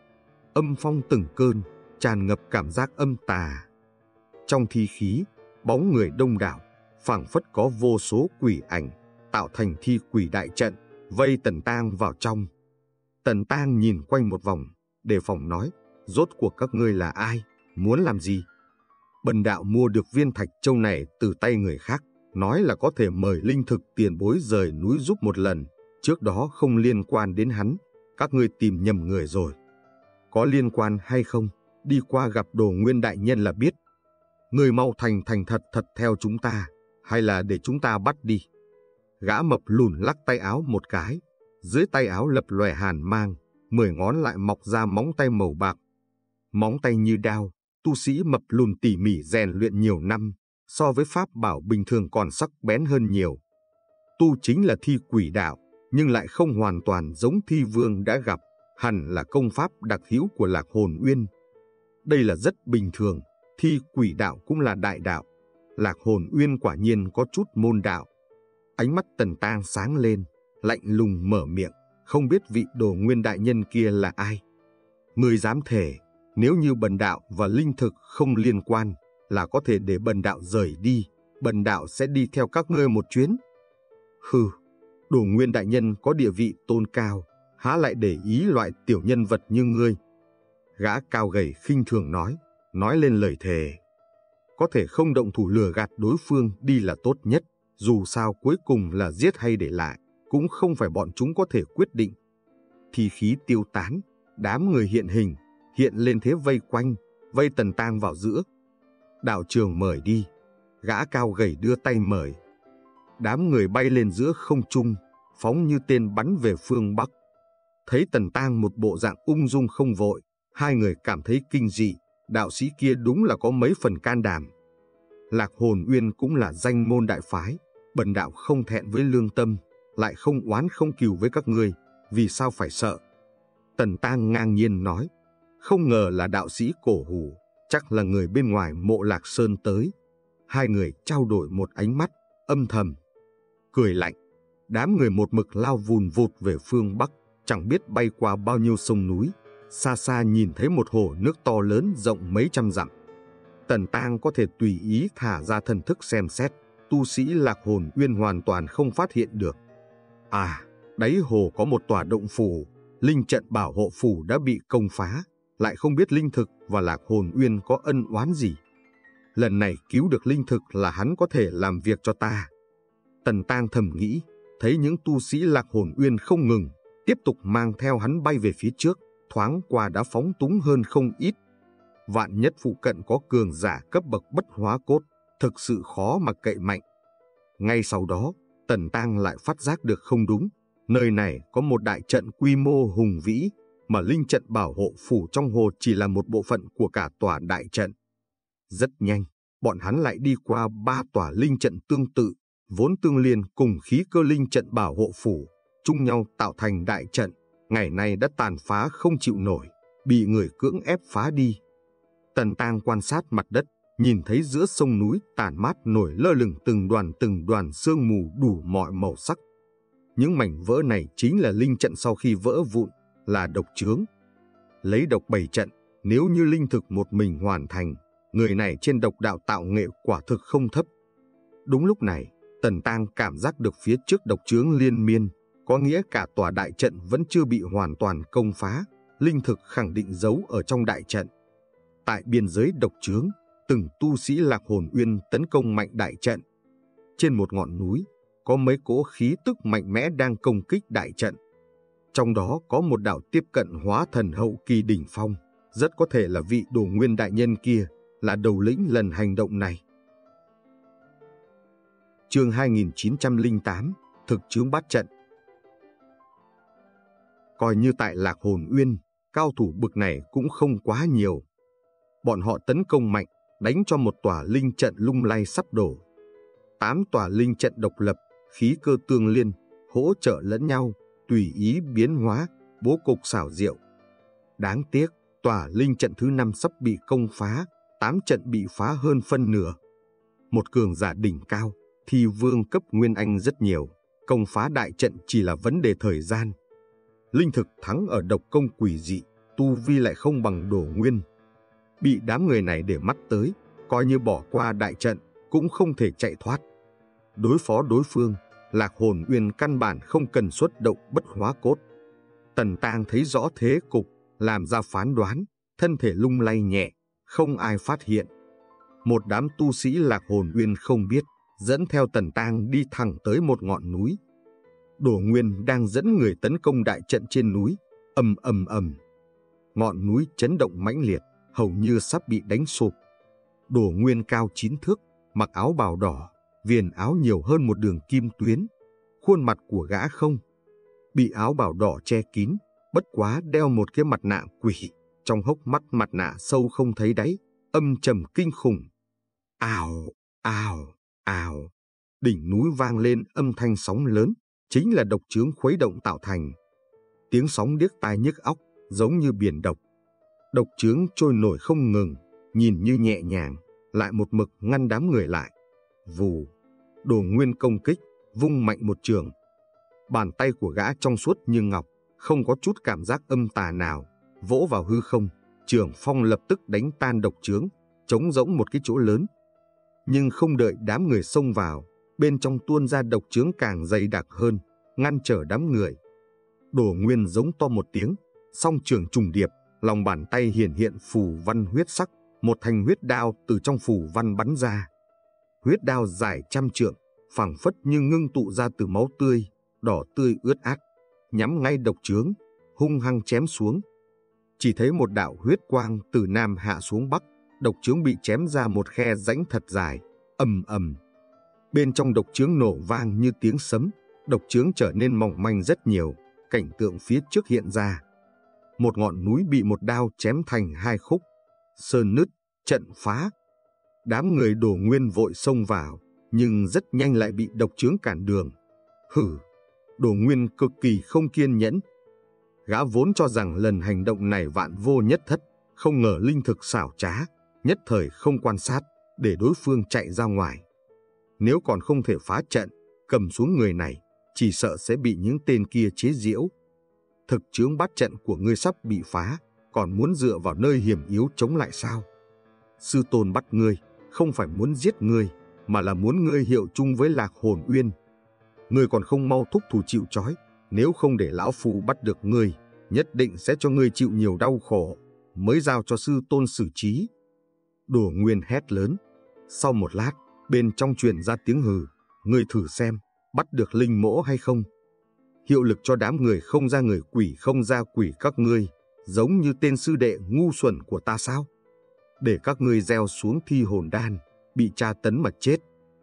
[SPEAKER 2] âm phong từng cơn, tràn ngập cảm giác âm tà. Trong thi khí, bóng người đông đảo, phảng phất có vô số quỷ ảnh, tạo thành thi quỷ đại trận, vây Tần Tang vào trong. Tần Tang nhìn quanh một vòng, đề phòng nói, rốt cuộc các ngươi là ai, muốn làm gì? Bần đạo mua được viên thạch châu này từ tay người khác, nói là có thể mời linh thực tiền bối rời núi giúp một lần, trước đó không liên quan đến hắn, các ngươi tìm nhầm người rồi. Có liên quan hay không, đi qua gặp Đồ Nguyên đại nhân là biết. Người mau thành thật theo chúng ta, hay là để chúng ta bắt đi. Gã mập lùn lắc tay áo một cái, dưới tay áo lập lòe hàn mang, 10 ngón lại mọc ra móng tay màu bạc. Móng tay như đao, tu sĩ mập lùn tỉ mỉ rèn luyện nhiều năm, so với pháp bảo bình thường còn sắc bén hơn nhiều. Tu chính là thi quỷ đạo, nhưng lại không hoàn toàn giống thi vương đã gặp, hẳn là công pháp đặc hữu của Lạc Hồn Uyên. Đây là rất bình thường, thi quỷ đạo cũng là đại đạo. Lạc Hồn Uyên quả nhiên có chút môn đạo. Ánh mắt Tần Tang sáng lên, lạnh lùng mở miệng, không biết vị Đồ Nguyên đại nhân kia là ai. Ngươi dám thề, nếu như bần đạo và linh thực không liên quan, là có thể để bần đạo rời đi, bần đạo sẽ đi theo các ngươi một chuyến. Hừ, Đồ Nguyên đại nhân có địa vị tôn cao, há lại để ý loại tiểu nhân vật như ngươi. Gã cao gầy khinh thường nói lên lời thề. Có thể không động thủ lừa gạt đối phương đi là tốt nhất, dù sao cuối cùng là giết hay để lại, cũng không phải bọn chúng có thể quyết định. Thi khí tiêu tán, đám người hiện hình, hiện lên thế vây quanh, vây Tần Tang vào giữa. Đạo trường mời đi, gã cao gầy đưa tay mời. Đám người bay lên giữa không trung, phóng như tên bắn về phương Bắc. Thấy Tần Tang một bộ dạng ung dung không vội, hai người cảm thấy kinh dị, đạo sĩ kia đúng là có mấy phần can đảm. Lạc Hồn Uyên cũng là danh môn đại phái, bần đạo không thẹn với lương tâm, lại không oán không cừu với các ngươi, vì sao phải sợ? Tần Tang ngang nhiên nói, không ngờ là đạo sĩ cổ hủ, chắc là người bên ngoài Mộ Lạc Sơn tới. Hai người trao đổi một ánh mắt, âm thầm, cười lạnh. Đám người một mực lao vùn vụt về phương Bắc, chẳng biết bay qua bao nhiêu sông núi, xa xa nhìn thấy một hồ nước to lớn rộng mấy trăm dặm. Tần Tang có thể tùy ý thả ra thần thức xem xét, tu sĩ Lạc Hồn Uyên hoàn toàn không phát hiện được. À, đáy hồ có một tòa động phủ, linh trận bảo hộ phủ đã bị công phá, lại không biết linh thực và Lạc Hồn Uyên có ân oán gì. Lần này cứu được linh thực là hắn có thể làm việc cho ta. Tần Tang thầm nghĩ, thấy những tu sĩ Lạc Hồn Uyên không ngừng, tiếp tục mang theo hắn bay về phía trước, thoáng qua đã phóng túng hơn không ít. Vạn nhất phụ cận có cường giả cấp bậc bất hóa cốt, thực sự khó mà cậy mạnh. Ngay sau đó, Tần Tang lại phát giác được không đúng, nơi này có một đại trận quy mô hùng vĩ, mà linh trận bảo hộ phủ trong hồ chỉ là một bộ phận của cả tòa đại trận. Rất nhanh, bọn hắn lại đi qua 3 tòa linh trận tương tự, vốn tương liên cùng khí cơ linh trận bảo hộ phủ, chung nhau tạo thành đại trận, ngày nay đã tàn phá không chịu nổi, bị người cưỡng ép phá đi. Tần Tang quan sát mặt đất, nhìn thấy giữa sông núi tản mát nổi lơ lửng từng đoàn sương mù đủ mọi màu sắc. Những mảnh vỡ này chính là linh trận sau khi vỡ vụn, là độc chướng. Lấy độc bày trận, nếu như linh thực một mình hoàn thành, người này trên độc đạo tạo nghệ quả thực không thấp. Đúng lúc này, Tần Tang cảm giác được phía trước độc chướng liên miên, có nghĩa cả tòa đại trận vẫn chưa bị hoàn toàn công phá, linh thực khẳng định giấu ở trong đại trận. Tại biên giới độc chướng, từng tu sĩ Lạc Hồn Uyên tấn công mạnh đại trận. Trên một ngọn núi, có mấy cỗ khí tức mạnh mẽ đang công kích đại trận. Trong đó có một đạo tiếp cận hóa thần hậu kỳ đỉnh phong, rất có thể là vị Đồ Nguyên đại nhân kia, là đầu lĩnh lần hành động này. Chương 2908, thực chướng bát trận. Coi như tại Lạc Hồn Uyên, cao thủ bực này cũng không quá nhiều. Bọn họ tấn công mạnh, đánh cho một tòa linh trận lung lay sắp đổ. 8 tòa linh trận độc lập, khí cơ tương liên, hỗ trợ lẫn nhau, tùy ý biến hóa, bố cục xảo diệu. Đáng tiếc, tòa linh trận thứ 5 sắp bị công phá, 8 trận bị phá hơn phân nửa. Một cường giả đỉnh cao, thi vương cấp Nguyên Anh rất nhiều, công phá đại trận chỉ là vấn đề thời gian. Linh thực thắng ở độc công quỷ dị, tu vi lại không bằng Đồ Nguyên. Bị đám người này để mắt tới, coi như bỏ qua đại trận, cũng không thể chạy thoát. Đối phó đối phương, Lạc Hồn Uyên căn bản không cần xuất động bất hóa cốt. Tần Tang thấy rõ thế cục, làm ra phán đoán, thân thể lung lay nhẹ, không ai phát hiện. một đám tu sĩ Lạc Hồn Uyên không biết, dẫn theo Tần Tang đi thẳng tới một ngọn núi. Đổ Nguyên đang dẫn người tấn công đại trận trên núi, ầm ầm ầm. Ngọn núi chấn động mãnh liệt, hầu như sắp bị đánh sụp. Đổ Nguyên cao 9 thước, mặc áo bào đỏ, viền áo nhiều hơn một đường kim tuyến. Khuôn mặt của gã không bị áo bào đỏ che kín, bất quá đeo một cái mặt nạ quỷ, trong hốc mắt mặt nạ sâu không thấy đáy, âm trầm kinh khủng. Ào, ào, ào. Đỉnh núi vang lên âm thanh sóng lớn, chính là độc chướng khuấy động tạo thành. Tiếng sóng điếc tai nhức óc, giống như biển độc. Độc chướng trôi nổi không ngừng, nhìn như nhẹ nhàng, lại một mực ngăn đám người lại. Vù, Đổ Nguyên công kích, vung mạnh một trường. Bàn tay của gã trong suốt như ngọc, không có chút cảm giác âm tà nào, vỗ vào hư không, trường phong lập tức đánh tan độc chướng, trống rỗng một cái chỗ lớn. Nhưng không đợi đám người xông vào, bên trong tuôn ra độc chướng càng dày đặc hơn, ngăn trở đám người. Đổ Nguyên giống to một tiếng, song trường trùng điệp, lòng bàn tay hiển hiện phù văn huyết sắc, một thanh huyết đao từ trong phù văn bắn ra. Huyết đao dài 100 trượng, phảng phất như ngưng tụ ra từ máu tươi, đỏ tươi ướt át, nhắm ngay độc chướng, hung hăng chém xuống. Chỉ thấy một đạo huyết quang từ nam hạ xuống bắc, độc chướng bị chém ra một khe rãnh thật dài, ầm ầm. Bên trong độc chướng nổ vang như tiếng sấm, độc chướng trở nên mỏng manh rất nhiều, cảnh tượng phía trước hiện ra. Một ngọn núi bị một đao chém thành 2 khúc, sơn nứt, trận phá. Đám người Đổ Nguyên vội xông vào, nhưng rất nhanh lại bị độc chướng cản đường. Hử! Đổ Nguyên cực kỳ không kiên nhẫn. Gã vốn cho rằng lần hành động này vạn vô nhất thất, không ngờ linh thực xảo trá, nhất thời không quan sát, để đối phương chạy ra ngoài. Nếu còn không thể phá trận, cầm xuống người này, chỉ sợ sẽ bị những tên kia chế giễu. Thực chướng bát trận của ngươi sắp bị phá, còn muốn dựa vào nơi hiểm yếu chống lại sao? Sư tôn bắt ngươi, không phải muốn giết ngươi, mà là muốn ngươi hiệu chung với Lạc Hồn Uyên. Ngươi còn không mau thúc thủ chịu trói, nếu không để lão phụ bắt được ngươi, nhất định sẽ cho ngươi chịu nhiều đau khổ, mới giao cho sư tôn xử trí. Đổ Nguyên hét lớn. Sau một lát, bên trong truyền ra tiếng hừ, ngươi thử xem, bắt được linh mỗ hay không? Hiệu lực cho đám người không ra người quỷ không ra quỷ các ngươi, giống như tên sư đệ ngu xuẩn của ta sao? Để các ngươi gieo xuống thi hồn đan, bị tra tấn mà chết.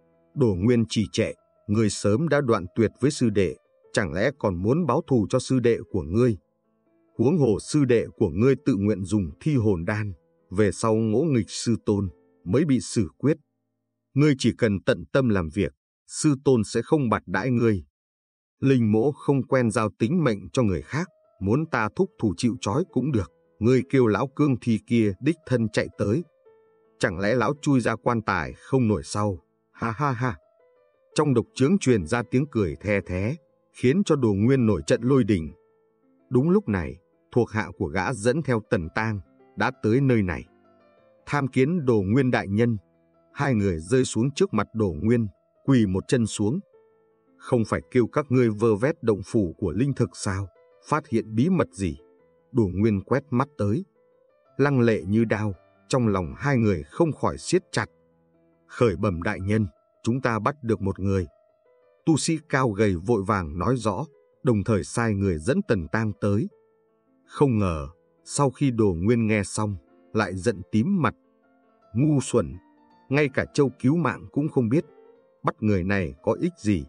[SPEAKER 2] Đổ Nguyên trì trệ, ngươi sớm đã đoạn tuyệt với sư đệ, chẳng lẽ còn muốn báo thù cho sư đệ của ngươi? Huống hồ sư đệ của ngươi tự nguyện dùng thi hồn đan, về sau ngỗ nghịch sư tôn, mới bị xử quyết. Ngươi chỉ cần tận tâm làm việc, sư tôn sẽ không bạc đãi ngươi. Linh mỗ không quen giao tính mệnh cho người khác, muốn ta thúc thủ chịu trói cũng được. Ngươi kêu lão cương thi kia đích thân chạy tới. Chẳng lẽ lão chui ra quan tài không nổi sau? Ha ha ha. Trong độc chướng truyền ra tiếng cười the thé, khiến cho Đổ Nguyên nổi trận lôi đình. Đúng lúc này, thuộc hạ của gã dẫn theo Tần Tang đã tới nơi này. Tham kiến Đổ Nguyên đại nhân. Hai người rơi xuống trước mặt Đổ Nguyên, quỳ một chân xuống. Không phải kêu các ngươi vơ vét động phủ của linh thực sao? Phát hiện bí mật gì? Đổ Nguyên quét mắt tới, lăng lệ như đao, trong lòng hai người không khỏi siết chặt. Khởi bẩm đại nhân, chúng ta bắt được một người. Tu sĩ cao gầy vội vàng nói rõ, đồng thời sai người dẫn Tần Tang tới. Không ngờ, sau khi Đổ Nguyên nghe xong, lại giận tím mặt. Ngu xuẩn, ngay cả châu cứu mạng cũng không biết, bắt người này có ích gì?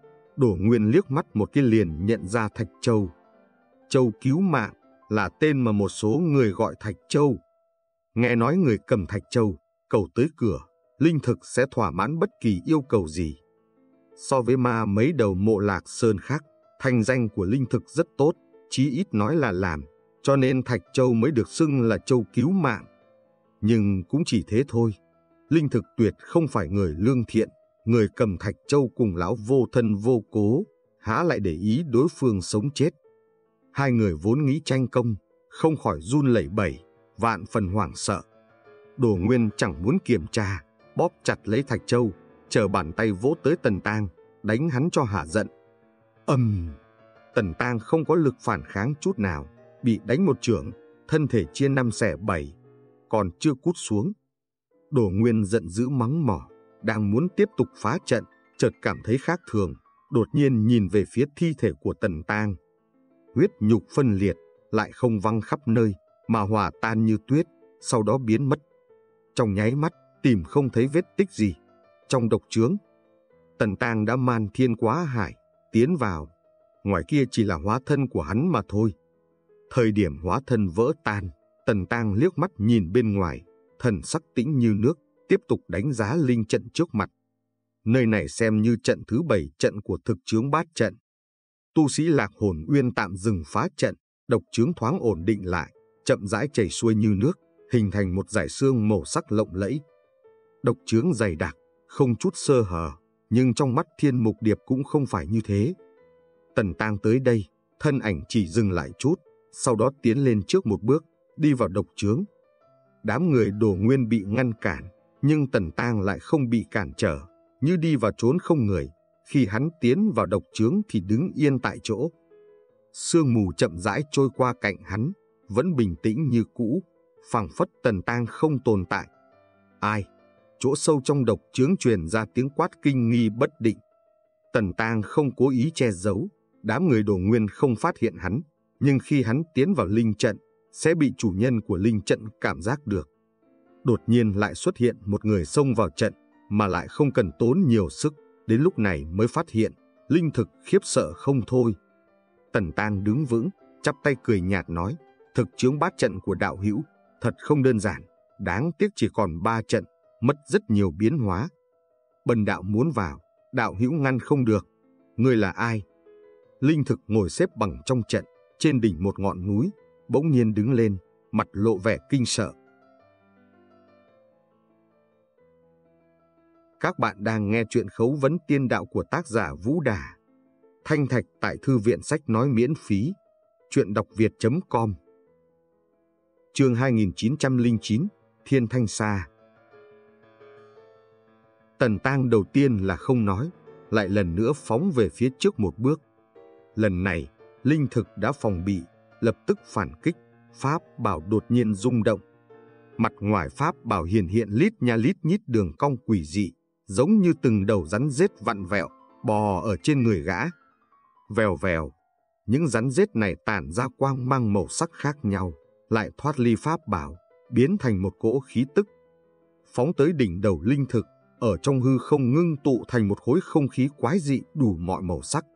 [SPEAKER 2] Đổ Nguyên liếc mắt một cái liền nhận ra Thạch Châu. Châu cứu mạng là tên mà một số người gọi Thạch Châu. Nghe nói người cầm Thạch Châu, cầu tới cửa, linh thực sẽ thỏa mãn bất kỳ yêu cầu gì. So với ma mấy đầu Mộ Lạc Sơn khác, thanh danh của linh thực rất tốt, chí ít nói là làm, cho nên Thạch Châu mới được xưng là Châu cứu mạng. Nhưng cũng chỉ thế thôi. Linh thực tuyệt không phải người lương thiện, người cầm Thạch Châu cùng lão vô thân vô cố, há lại để ý đối phương sống chết. Hai người vốn nghĩ tranh công, không khỏi run lẩy bẩy, vạn phần hoảng sợ. Đổ Nguyên chẳng muốn kiểm tra, bóp chặt lấy Thạch Châu, chờ bàn tay vỗ tới Tần Tang, đánh hắn cho hả giận. Tần Tang không có lực phản kháng chút nào, bị đánh một chưởng, thân thể chia 5 xẻ 7, còn chưa cút xuống. Đồ Nguyên giận dữ mắng mỏ, đang muốn tiếp tục phá trận, chợt cảm thấy khác thường, đột nhiên nhìn về phía thi thể của Tần Tang. Huyết nhục phân liệt, lại không văng khắp nơi, mà hòa tan như tuyết, sau đó biến mất. Trong nháy mắt, tìm không thấy vết tích gì. Trong độc chướng, Tần Tang đã man thiên quá hải, tiến vào. Ngoài kia chỉ là hóa thân của hắn mà thôi. Thời điểm hóa thân vỡ tan, Tần Tang liếc mắt nhìn bên ngoài, thần sắc tĩnh như nước, tiếp tục đánh giá linh trận trước mặt. Nơi này xem như trận thứ 7 trận của thực chướng bát trận. Tu sĩ Lạc Hồn Uyên tạm dừng phá trận, độc chướng thoáng ổn định lại, chậm rãi chảy xuôi như nước, hình thành một dải xương màu sắc lộng lẫy. Độc chướng dày đặc, không chút sơ hở, nhưng trong mắt Thiên Mục Điệp cũng không phải như thế. Tần Tang tới đây, thân ảnh chỉ dừng lại chút, sau đó tiến lên trước một bước, đi vào độc chướng. Đám người Đồ Nguyên bị ngăn cản, nhưng Tần Tang lại không bị cản trở, như đi vào chốn không người. Khi hắn tiến vào độc chướng thì đứng yên tại chỗ. Sương mù chậm rãi trôi qua cạnh hắn, vẫn bình tĩnh như cũ, phảng phất Tần Tang không tồn tại. Ai? Chỗ sâu trong độc chướng truyền ra tiếng quát kinh nghi bất định. Tần Tang không cố ý che giấu, đám người Đồ Nguyên không phát hiện hắn, nhưng khi hắn tiến vào linh trận, sẽ bị chủ nhân của linh trận cảm giác được. Đột nhiên lại xuất hiện một người xông vào trận, mà lại không cần tốn nhiều sức, đến lúc này mới phát hiện, linh thực khiếp sợ không thôi. Tần Tang đứng vững, chắp tay cười nhạt nói, thực chướng bát trận của đạo hữu thật không đơn giản, đáng tiếc chỉ còn 3 trận, mất rất nhiều biến hóa. Bần đạo muốn vào, đạo hữu ngăn không được. Ngươi là ai? Linh thực ngồi xếp bằng trong trận, trên đỉnh một ngọn núi, bỗng nhiên đứng lên, mặt lộ vẻ kinh sợ. Các bạn đang nghe chuyện Khấu vấn tiên đạo của tác giả Vũ Đà. Thanh thạch tại thư viện sách nói miễn phí. Chuyện đọc việt.com. Chương 2909, Thiên Thanh Sa. Tần Tang đầu tiên là không nói, lại lần nữa phóng về phía trước một bước. Lần này, linh thực đã phòng bị, lập tức phản kích, pháp bảo đột nhiên rung động. Mặt ngoài pháp bảo hiển hiện lít nha lít nhít đường cong quỷ dị, giống như từng đầu rắn rết vặn vẹo, bò ở trên người gã. Vèo vèo, những rắn rết này tản ra quang mang màu sắc khác nhau, lại thoát ly pháp bảo, biến thành một cỗ khí tức. Phóng tới đỉnh đầu linh thực, ở trong hư không ngưng tụ thành một khối không khí quái dị đủ mọi màu sắc.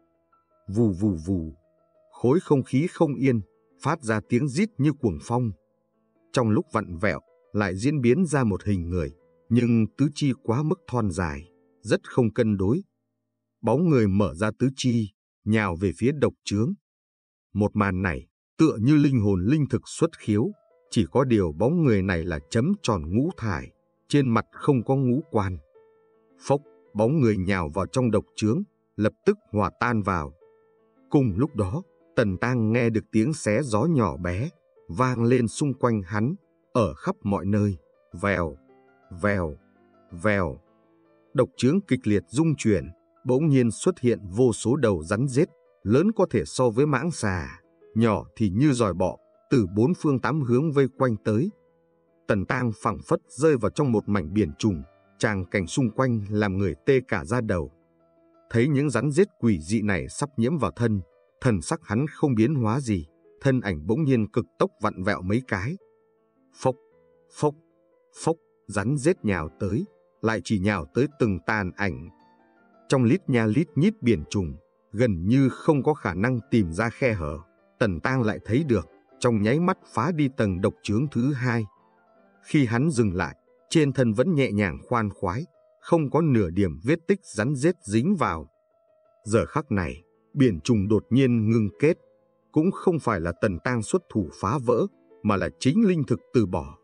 [SPEAKER 2] Vù vù vù, khối không khí không yên, phát ra tiếng rít như cuồng phong. Trong lúc vặn vẹo, lại diễn biến ra một hình người, nhưng tứ chi quá mức thon dài, rất không cân đối. Bóng người mở ra tứ chi, nhào về phía độc chướng. Một màn này, tựa như linh hồn linh thực xuất khiếu, chỉ có điều bóng người này là chấm tròn ngũ thải, trên mặt không có ngũ quan. Phốc, bóng người nhào vào trong độc chướng, lập tức hòa tan vào. Cùng lúc đó, Tần Tang nghe được tiếng xé gió nhỏ bé, vang lên xung quanh hắn, ở khắp mọi nơi, vèo, vèo, vèo. Độc chướng kịch liệt rung chuyển, bỗng nhiên xuất hiện vô số đầu rắn rết, lớn có thể so với mãng xà, nhỏ thì như giòi bọ, từ 4 phương 8 hướng vây quanh tới. Tần Tang phảng phất rơi vào trong một mảnh biển trùng, tràng cảnh xung quanh làm người tê cả da đầu. Thấy những rắn rết quỷ dị này sắp nhiễm vào thân, thần sắc hắn không biến hóa gì, thân ảnh bỗng nhiên cực tốc vặn vẹo mấy cái. Phốc, phốc, phốc, rắn rết nhào tới, lại chỉ nhào tới từng tàn ảnh. Trong lít nha lít nhít biển trùng, gần như không có khả năng tìm ra khe hở. Tần Tang lại thấy được, trong nháy mắt phá đi tầng độc chướng thứ 2. Khi hắn dừng lại, trên thân vẫn nhẹ nhàng khoan khoái, không có nửa điểm vết tích rắn rết dính vào. Giờ khắc này, biển trùng đột nhiên ngưng kết, cũng không phải là Tần Tang xuất thủ phá vỡ, mà là chính linh thực từ bỏ.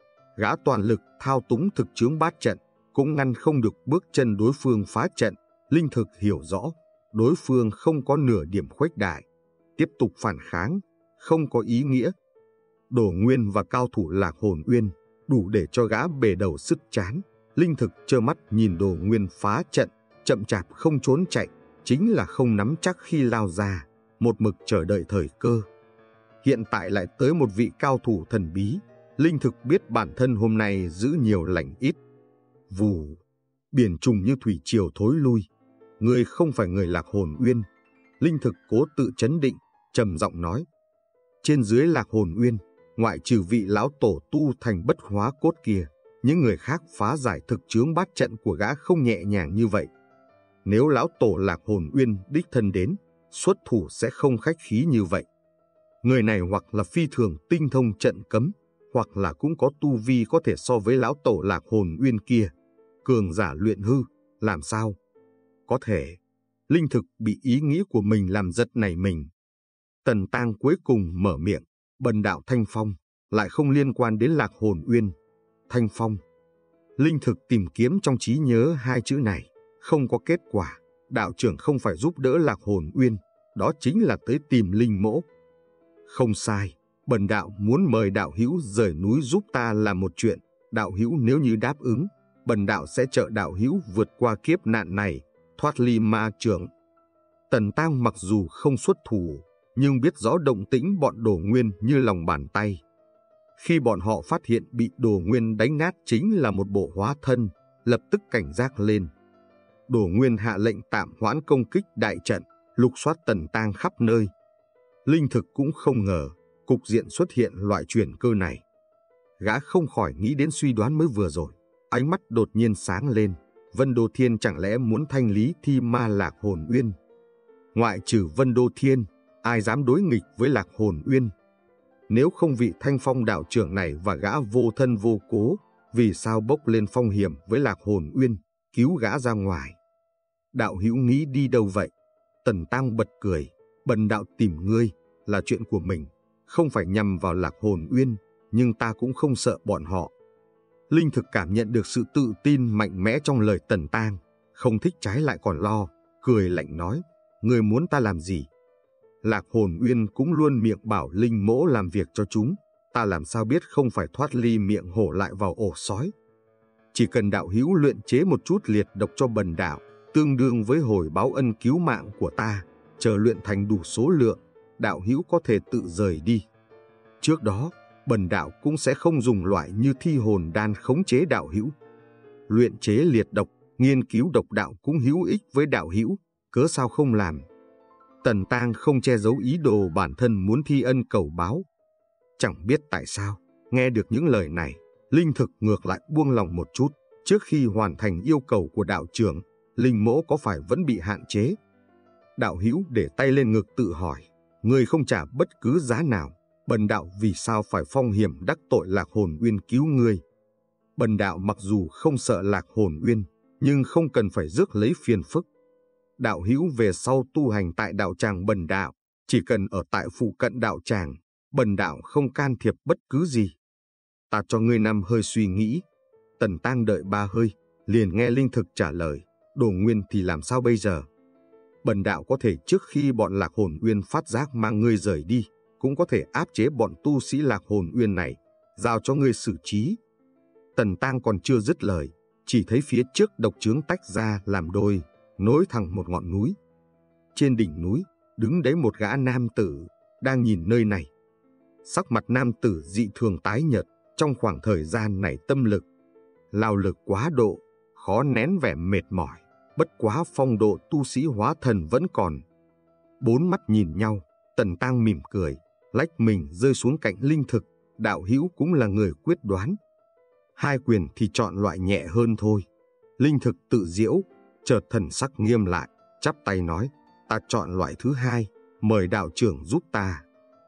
[SPEAKER 2] Gã toàn lực thao túng thực chướng bát trận, cũng ngăn không được bước chân đối phương phá trận. Linh thực hiểu rõ, đối phương không có nửa điểm khuếch đại, tiếp tục phản kháng, không có ý nghĩa. Đồ Nguyên và cao thủ Lạc Hồn Uyên đủ để cho gã bể đầu sứt trán. Linh thực trơ mắt nhìn Đồ Nguyên phá trận, chậm chạp không trốn chạy, chính là không nắm chắc khi lao ra, một mực chờ đợi thời cơ. Hiện tại lại tới một vị cao thủ thần bí, Linh thực biết bản thân hôm nay giữ nhiều lành ít. Vù, biển trùng như thủy triều thối lui. Người không phải người Lạc Hồn Uyên. Linh thực cố tự trấn định, trầm giọng nói. Trên dưới Lạc Hồn Uyên, ngoại trừ vị lão tổ tu thành bất hóa cốt kia, những người khác phá giải thực chướng bát trận của gã không nhẹ nhàng như vậy. Nếu lão tổ Lạc Hồn Uyên đích thân đến, xuất thủ sẽ không khách khí như vậy. Người này hoặc là phi thường tinh thông trận cấm, hoặc là cũng có tu vi có thể so với lão tổ Lạc Hồn Uyên kia. Cường giả luyện hư, làm sao? Có thể. Linh thực bị ý nghĩ của mình làm giật nảy mình. Tần Tang cuối cùng mở miệng, bần đạo Thanh Phong, lại không liên quan đến Lạc Hồn Uyên. Thanh Phong. Linh thực tìm kiếm trong trí nhớ hai chữ này, không có kết quả. Đạo trưởng không phải giúp đỡ Lạc Hồn Uyên, đó chính là tới tìm linh mỗ. Không sai, bần đạo muốn mời đạo hữu rời núi giúp ta làm một chuyện. Đạo hữu nếu như đáp ứng, bần đạo sẽ trợ đạo hữu vượt qua kiếp nạn này, thoát ly ma chướng. Tần Tang mặc dù không xuất thủ, nhưng biết rõ động tĩnh bọn Đồ Nguyên như lòng bàn tay. Khi bọn họ phát hiện bị Đồ Nguyên đánh nát chính là một bộ hóa thân, lập tức cảnh giác lên. Đồ Nguyên hạ lệnh tạm hoãn công kích đại trận, lục soát Tần Tang khắp nơi. Linh thực cũng không ngờ, cục diện xuất hiện loại chuyển cơ này. Gã không khỏi nghĩ đến suy đoán mới vừa rồi, ánh mắt đột nhiên sáng lên. Vân Đô Thiên chẳng lẽ muốn thanh lý thi ma Lạc Hồn Uyên? Ngoại trừ Vân Đô Thiên, ai dám đối nghịch với Lạc Hồn Uyên? Nếu không vị Thanh Phong đạo trưởng này và gã vô thân vô cố, vì sao bốc lên phong hiểm với Lạc Hồn Uyên, cứu gã ra ngoài? Đạo hữu nghĩ đi đâu vậy? Tần Tang bật cười, bần đạo tìm ngươi là chuyện của mình, không phải nhằm vào Lạc Hồn Uyên, nhưng ta cũng không sợ bọn họ. Linh thực cảm nhận được sự tự tin mạnh mẽ trong lời Tần Tang, không thích trái lại còn lo, cười lạnh nói, ngươi muốn ta làm gì? Lạc Hồn Uyên cũng luôn miệng bảo linh mỗ làm việc cho chúng, ta làm sao biết không phải thoát ly miệng hổ lại vào ổ sói. Chỉ cần đạo hữu luyện chế một chút liệt độc cho bần đạo, tương đương với hồi báo ân cứu mạng của ta, chờ luyện thành đủ số lượng, đạo hữu có thể tự rời đi. Trước đó, bần đạo cũng sẽ không dùng loại như thi hồn đan khống chế đạo hữu. Luyện chế liệt độc, nghiên cứu độc đạo cũng hữu ích với đạo hữu, cớ sao không làm? Tần Tang không che giấu ý đồ bản thân muốn thi ân cầu báo. Chẳng biết tại sao, nghe được những lời này, Linh thực ngược lại buông lòng một chút. Trước khi hoàn thành yêu cầu của đạo trưởng, linh mỗ có phải vẫn bị hạn chế? Đạo hữu để tay lên ngực tự hỏi, người không trả bất cứ giá nào, bần đạo vì sao phải phong hiểm đắc tội Lạc Hồn Uyên cứu ngươi? Bần đạo mặc dù không sợ Lạc Hồn Uyên, nhưng không cần phải rước lấy phiền phức. Đạo hữu về sau tu hành tại đạo tràng bần đạo, chỉ cần ở tại phụ cận đạo tràng, bần đạo không can thiệp bất cứ gì. Ta cho ngươi 5 hơi suy nghĩ. Tần Tang đợi 3 hơi, liền nghe Linh thực trả lời, Đồ Nguyên thì làm sao bây giờ? Bần đạo có thể trước khi bọn Lạc Hồn Uyên phát giác mang ngươi rời đi, cũng có thể áp chế bọn tu sĩ Lạc Hồn Uyên này, giao cho ngươi xử trí. Tần Tang còn chưa dứt lời, chỉ thấy phía trước độc chướng tách ra làm đôi, nối thẳng một ngọn núi. Trên đỉnh núi, đứng đấy một gã nam tử, đang nhìn nơi này. Sắc mặt nam tử dị thường tái nhợt, trong khoảng thời gian này tâm lực, lao lực quá độ, khó nén vẻ mệt mỏi, bất quá phong độ tu sĩ hóa thần vẫn còn. Bốn mắt nhìn nhau, Tần Tang mỉm cười, lách mình rơi xuống cạnh Linh thực, đạo hữu cũng là người quyết đoán. Hai quyền thì chọn loại nhẹ hơn thôi. Linh thực tự diễu, chợt thần sắc nghiêm lại, chắp tay nói, ta chọn loại thứ hai, mời đạo trưởng giúp ta.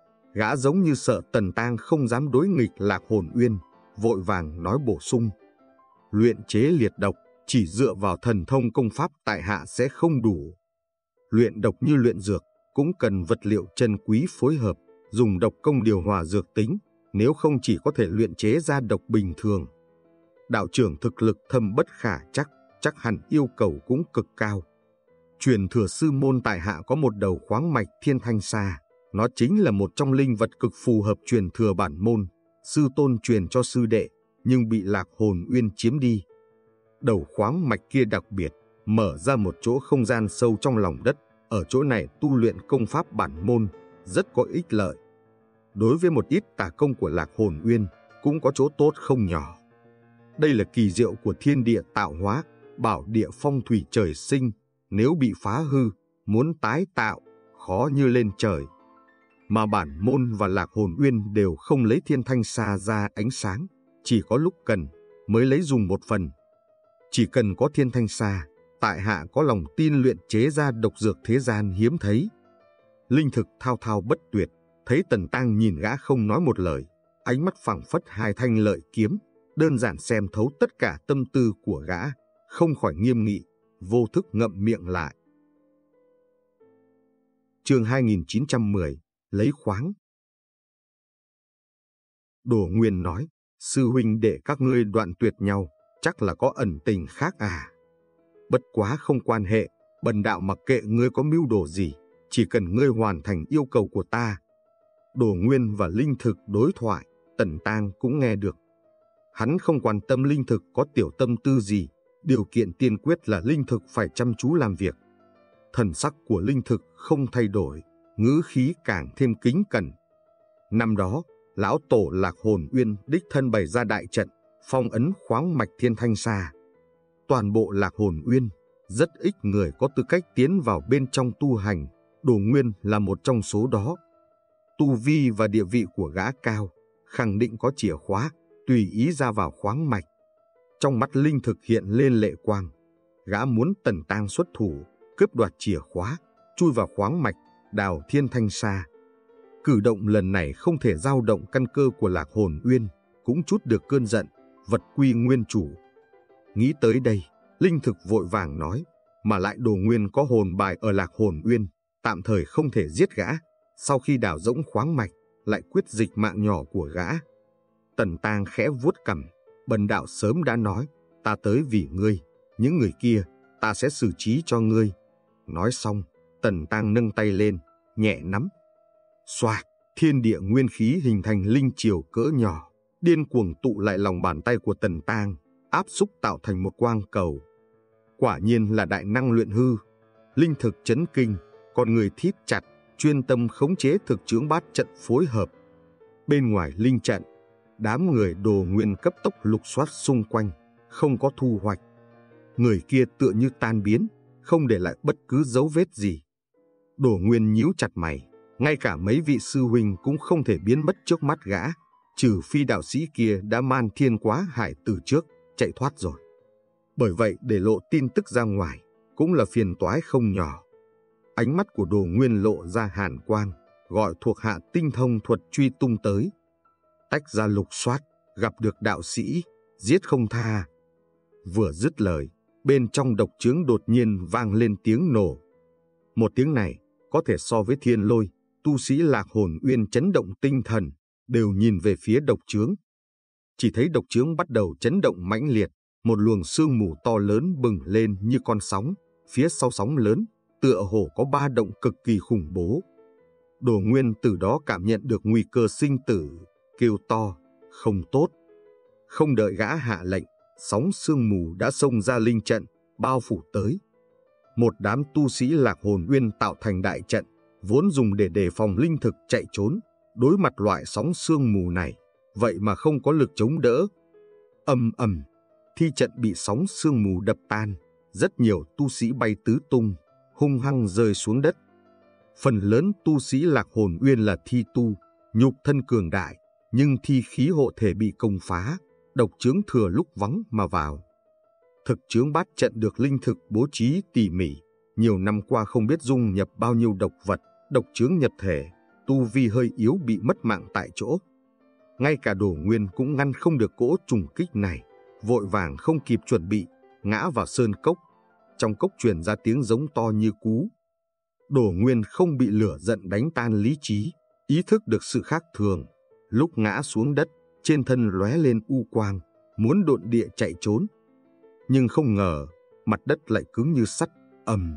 [SPEAKER 2] Gã giống như sợ Tần Tang không dám đối nghịch Lạc Hồn Uyên, vội vàng nói bổ sung. Luyện chế liệt độc, chỉ dựa vào thần thông công pháp tại hạ sẽ không đủ. Luyện độc như luyện dược, cũng cần vật liệu chân quý phối hợp, dùng độc công điều hòa dược tính, nếu không chỉ có thể luyện chế ra độc bình thường. Đạo trưởng thực lực thâm bất khả chắc, chắc hẳn yêu cầu cũng cực cao. Truyền thừa sư môn tại hạ có một đầu khoáng mạch thiên thanh sa, nó chính là một trong linh vật cực phù hợp truyền thừa bản môn, sư tôn truyền cho sư đệ, nhưng bị Lạc Hồn Uyên chiếm đi. Đầu khoáng mạch kia đặc biệt, mở ra một chỗ không gian sâu trong lòng đất, ở chỗ này tu luyện công pháp bản môn, rất có ích lợi. Đối với một ít tà công của Lạc Hồn Uyên, cũng có chỗ tốt không nhỏ. Đây là kỳ diệu của thiên địa tạo hóa, bảo địa phong thủy trời sinh, nếu bị phá hư, muốn tái tạo, khó như lên trời. Mà bản môn và Lạc Hồn Uyên đều không lấy thiên thanh xa ra ánh sáng, chỉ có lúc cần mới lấy dùng một phần. Chỉ cần có thiên thanh xa, tại hạ có lòng tin luyện chế ra độc dược thế gian hiếm thấy. Linh thực thao thao bất tuyệt, thấy Tần Tang nhìn gã không nói một lời, ánh mắt phảng phất hai thanh lợi kiếm, đơn giản xem thấu tất cả tâm tư của gã, không khỏi nghiêm nghị, vô thức ngậm miệng lại. Chương 2910, lấy khoáng. Đồ Nguyên nói, sư huynh để các ngươi đoạn tuyệt nhau, chắc là có ẩn tình khác à? Bất quá không quan hệ, bần đạo mặc kệ ngươi có mưu đồ gì, chỉ cần ngươi hoàn thành yêu cầu của ta. Đồ Nguyên và Linh Thực đối thoại, Tần Tang cũng nghe được. Hắn không quan tâm Linh Thực có tiểu tâm tư gì, điều kiện tiên quyết là Linh Thực phải chăm chú làm việc. Thần sắc của Linh Thực không thay đổi, ngữ khí càng thêm kính cẩn. Năm đó, lão tổ Lạc Hồn Uyên đích thân bày ra đại trận, phong ấn khoáng mạch thiên thanh xa. Toàn bộ Lạc Hồn Uyên, rất ít người có tư cách tiến vào bên trong tu hành, Đồ Nguyên là một trong số đó. Tu vi và địa vị của gã cao, khẳng định có chìa khóa, tùy ý ra vào khoáng mạch. Trong mắt Linh Thực hiện lên lệ quang, gã muốn Tần Tang xuất thủ, cướp đoạt chìa khóa, chui vào khoáng mạch, đào thiên thanh xa. Cử động lần này không thể dao động căn cơ của Lạc Hồn Uyên, cũng trút được cơn giận, vật quy nguyên chủ. Nghĩ tới đây, Linh Thực vội vàng nói, mà lại Đồ Nguyên có hồn bài ở Lạc Hồn Uyên, tạm thời không thể giết gã, sau khi đào rỗng khoáng mạch, lại quyết dịch mạng nhỏ của gã. Tần Tang khẽ vuốt cằm, bần đạo sớm đã nói, ta tới vì ngươi, những người kia, ta sẽ xử trí cho ngươi. Nói xong, Tần Tang nâng tay lên, nhẹ nắm. Xoạc, thiên địa nguyên khí hình thành linh triều cỡ nhỏ, điên cuồng tụ lại lòng bàn tay của Tần Tang, áp xúc tạo thành một quang cầu. Quả nhiên là đại năng luyện hư. Linh Thực chấn kinh, con người thít chặt, chuyên tâm khống chế thực chướng bát trận phối hợp. Bên ngoài linh trận, đám người Đồ Nguyên cấp tốc lục soát xung quanh, không có thu hoạch. Người kia tựa như tan biến, không để lại bất cứ dấu vết gì. Đồ Nguyên nhíu chặt mày, ngay cả mấy vị sư huynh cũng không thể biến mất trước mắt gã, trừ phi đạo sĩ kia đã man thiên quá hải từ trước, chạy thoát rồi. Bởi vậy để lộ tin tức ra ngoài, cũng là phiền toái không nhỏ. Ánh mắt của Đồ Nguyên lộ ra hàn quang, gọi thuộc hạ tinh thông thuật truy tung tới. Tách ra lục soát, gặp được đạo sĩ, giết không tha. Vừa dứt lời, bên trong độc chướng đột nhiên vang lên tiếng nổ. Một tiếng này có thể so với thiên lôi, tu sĩ Lạc Hồn Uyên chấn động tinh thần, đều nhìn về phía độc chướng. Chỉ thấy độc chướng bắt đầu chấn động mãnh liệt, một luồng sương mù to lớn bừng lên như con sóng, phía sau sóng lớn, tựa hồ có ba động cực kỳ khủng bố. Đồ Nguyên từ đó cảm nhận được nguy cơ sinh tử, kêu to, không tốt. Không đợi gã hạ lệnh, sóng sương mù đã xông ra linh trận, bao phủ tới. Một đám tu sĩ Lạc Hồn Uyên tạo thành đại trận, vốn dùng để đề phòng linh thực chạy trốn, đối mặt loại sóng sương mù này, vậy mà không có lực chống đỡ. Ầm ầm, thi trận bị sóng sương mù đập tan, rất nhiều tu sĩ bay tứ tung, hung hăng rơi xuống đất. Phần lớn tu sĩ Lạc Hồn Uyên là thi tu, nhục thân cường đại, nhưng thi khí hộ thể bị công phá, độc chướng thừa lúc vắng mà vào. Thực chướng bát trận được linh thực bố trí tỉ mỉ, nhiều năm qua không biết dung nhập bao nhiêu độc vật, độc chướng nhập thể, tu vi hơi yếu bị mất mạng tại chỗ. Ngay cả Đồ Nguyên cũng ngăn không được cỗ trùng kích này, vội vàng không kịp chuẩn bị, ngã vào sơn cốc. Trong cốc truyền ra tiếng giống to như cú. Đồ Nguyên không bị lửa giận đánh tan lý trí, ý thức được sự khác thường. Lúc ngã xuống đất, trên thân lóe lên u quang, muốn độn địa chạy trốn. Nhưng không ngờ, mặt đất lại cứng như sắt, ầm.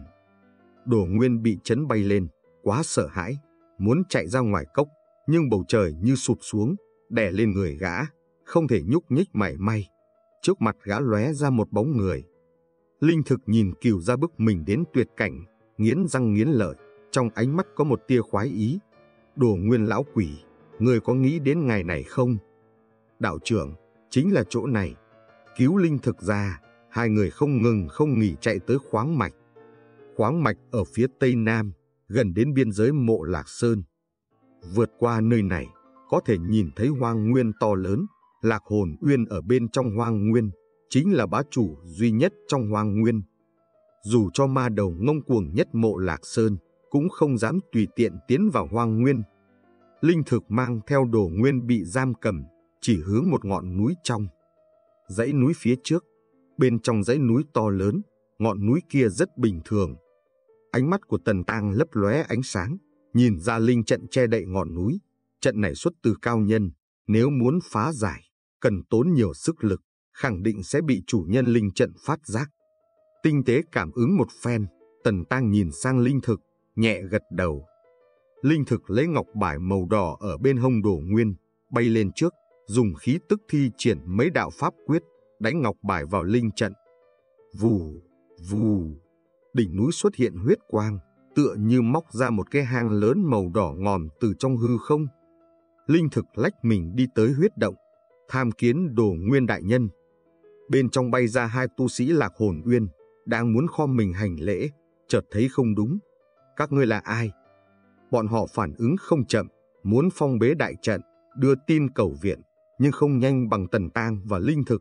[SPEAKER 2] Đồ Nguyên bị chấn bay lên, quá sợ hãi, muốn chạy ra ngoài cốc, nhưng bầu trời như sụp xuống, đè lên người gã, không thể nhúc nhích mảy may. Trước mặt gã lóe ra một bóng người. Linh thực nhìn Cửu Gia bức mình đến tuyệt cảnh, nghiến răng nghiến lợi, trong ánh mắt có một tia khoái ý. Đồ Nguyên lão quỷ, ngươi có nghĩ đến ngày này không? Đạo trưởng, chính là chỗ này. Cứu Linh Thực ra, hai người không ngừng không nghỉ chạy tới khoáng mạch. Khoáng mạch ở phía tây nam, gần đến biên giới Mộ Lạc Sơn. Vượt qua nơi này, có thể nhìn thấy hoang nguyên to lớn. Lạc Hồn Uyên ở bên trong hoang nguyên, chính là bá chủ duy nhất trong hoang nguyên. Dù cho ma đầu ngông cuồng nhất Mộ Lạc Sơn, cũng không dám tùy tiện tiến vào hoang nguyên. Linh Thực mang theo đồ nguyên bị giam cầm, chỉ hướng một ngọn núi trong. Dãy núi phía trước, bên trong dãy núi to lớn, ngọn núi kia rất bình thường. Ánh mắt của Tần Tang lấp lóe ánh sáng, nhìn ra linh trận che đậy ngọn núi. Trận này xuất từ cao nhân, nếu muốn phá giải, cần tốn nhiều sức lực, khẳng định sẽ bị chủ nhân linh trận phát giác. Tinh tế cảm ứng một phen, Tần Tang nhìn sang Linh Thực, nhẹ gật đầu. Linh Thực lấy ngọc bài màu đỏ ở bên hông đồ nguyên, bay lên trước, dùng khí tức thi triển mấy đạo pháp quyết, đánh ngọc bài vào linh trận. Vù, vù, đỉnh núi xuất hiện huyết quang, tựa như móc ra một cái hang lớn màu đỏ ngòm từ trong hư không. Linh Thực lách mình đi tới huyết động, tham kiến Đồ Nguyên đại nhân. Bên trong bay ra hai tu sĩ Lạc Hồn Uyên, đang muốn khom mình hành lễ, chợt thấy không đúng. Các ngươi là ai? Bọn họ phản ứng không chậm, muốn phong bế đại trận, đưa tin cầu viện, nhưng không nhanh bằng Tần Tang và Linh Thực.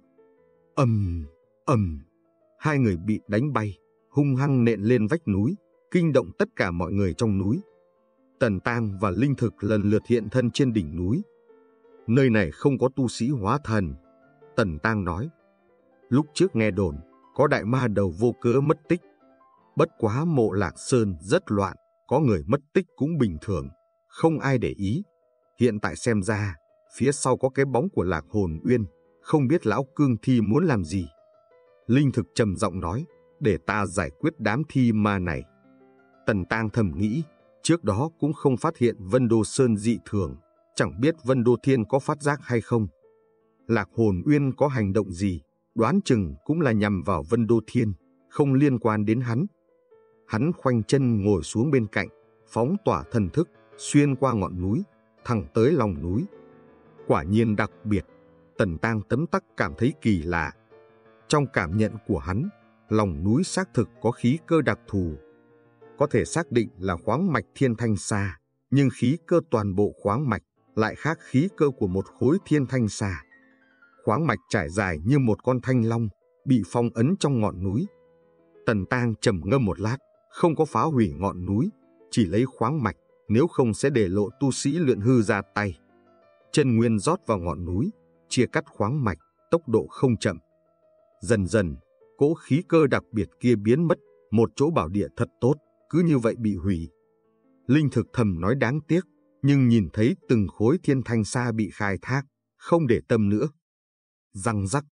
[SPEAKER 2] Hai người bị đánh bay, hung hăng nện lên vách núi, kinh động tất cả mọi người trong núi. Tần Tang và Linh Thực lần lượt hiện thân trên đỉnh núi. Nơi này không có tu sĩ hóa thần. Tần Tang nói, lúc trước nghe đồn, có đại ma đầu vô cớ mất tích. Bất quá Mộ Lạc Sơn rất loạn, có người mất tích cũng bình thường, không ai để ý. Hiện tại xem ra, phía sau có cái bóng của Lạc Hồn Uyên, không biết lão cương thi muốn làm gì. Linh Thực trầm giọng nói, để ta giải quyết đám thi ma này. Tần Tang thầm nghĩ, trước đó cũng không phát hiện Vân Đô Sơn dị thường, chẳng biết Vân Đô Thiên có phát giác hay không. Lạc Hồn Uyên có hành động gì, đoán chừng cũng là nhằm vào Vân Đô Thiên, không liên quan đến hắn. Hắn khoanh chân ngồi xuống bên cạnh, phóng tỏa thần thức, xuyên qua ngọn núi, thẳng tới lòng núi. Quả nhiên đặc biệt, Tần Tang tấm tắc cảm thấy kỳ lạ. Trong cảm nhận của hắn, lòng núi xác thực có khí cơ đặc thù. Có thể xác định là khoáng mạch Thiên Thanh Sa, nhưng khí cơ toàn bộ khoáng mạch lại khác khí cơ của một khối Thiên Thanh Sa. Khoáng mạch trải dài như một con thanh long, bị phong ấn trong ngọn núi. Tần Tang trầm ngâm một lát, không có phá hủy ngọn núi, chỉ lấy khoáng mạch, nếu không sẽ để lộ tu sĩ luyện hư ra tay. Chân nguyên rót vào ngọn núi, chia cắt khoáng mạch, tốc độ không chậm. Dần dần, cỗ khí cơ đặc biệt kia biến mất, một chỗ bảo địa thật tốt, cứ như vậy bị hủy. Linh Thực thầm nói đáng tiếc, nhưng nhìn thấy từng khối Thiên Thanh Sa bị khai thác, không để tâm nữa. Răng rắc,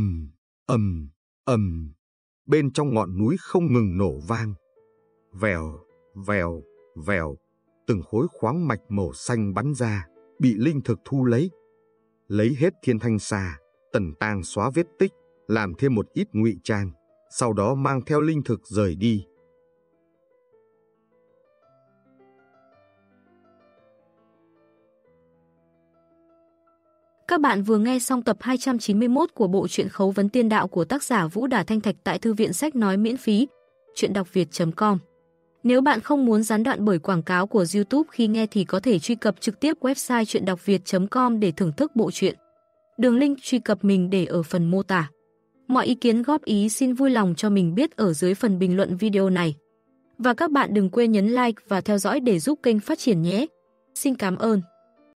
[SPEAKER 2] bên trong ngọn núi không ngừng nổ vang. Vèo, vèo, vèo, từng khối khoáng mạch màu xanh bắn ra, bị Linh Thực thu lấy. Lấy hết Thiên Thanh Sa, Tần Tang xóa vết tích, làm thêm một ít ngụy trang, sau đó mang theo Linh Thực rời đi.
[SPEAKER 1] Các bạn vừa nghe xong tập 291 của bộ truyện Khấu vấn tiên đạo của tác giả Vũ Đả Thanh Thạch tại thư viện sách nói miễn phí, truyệnđọcviet.com. Nếu bạn không muốn gián đoạn bởi quảng cáo của YouTube khi nghe thì có thể truy cập trực tiếp website truyệnđọcviet.com để thưởng thức bộ truyện. Đường link truy cập mình để ở phần mô tả. Mọi ý kiến góp ý xin vui lòng cho mình biết ở dưới phần bình luận video này. Và các bạn đừng quên nhấn like và theo dõi để giúp kênh phát triển nhé. Xin cảm ơn.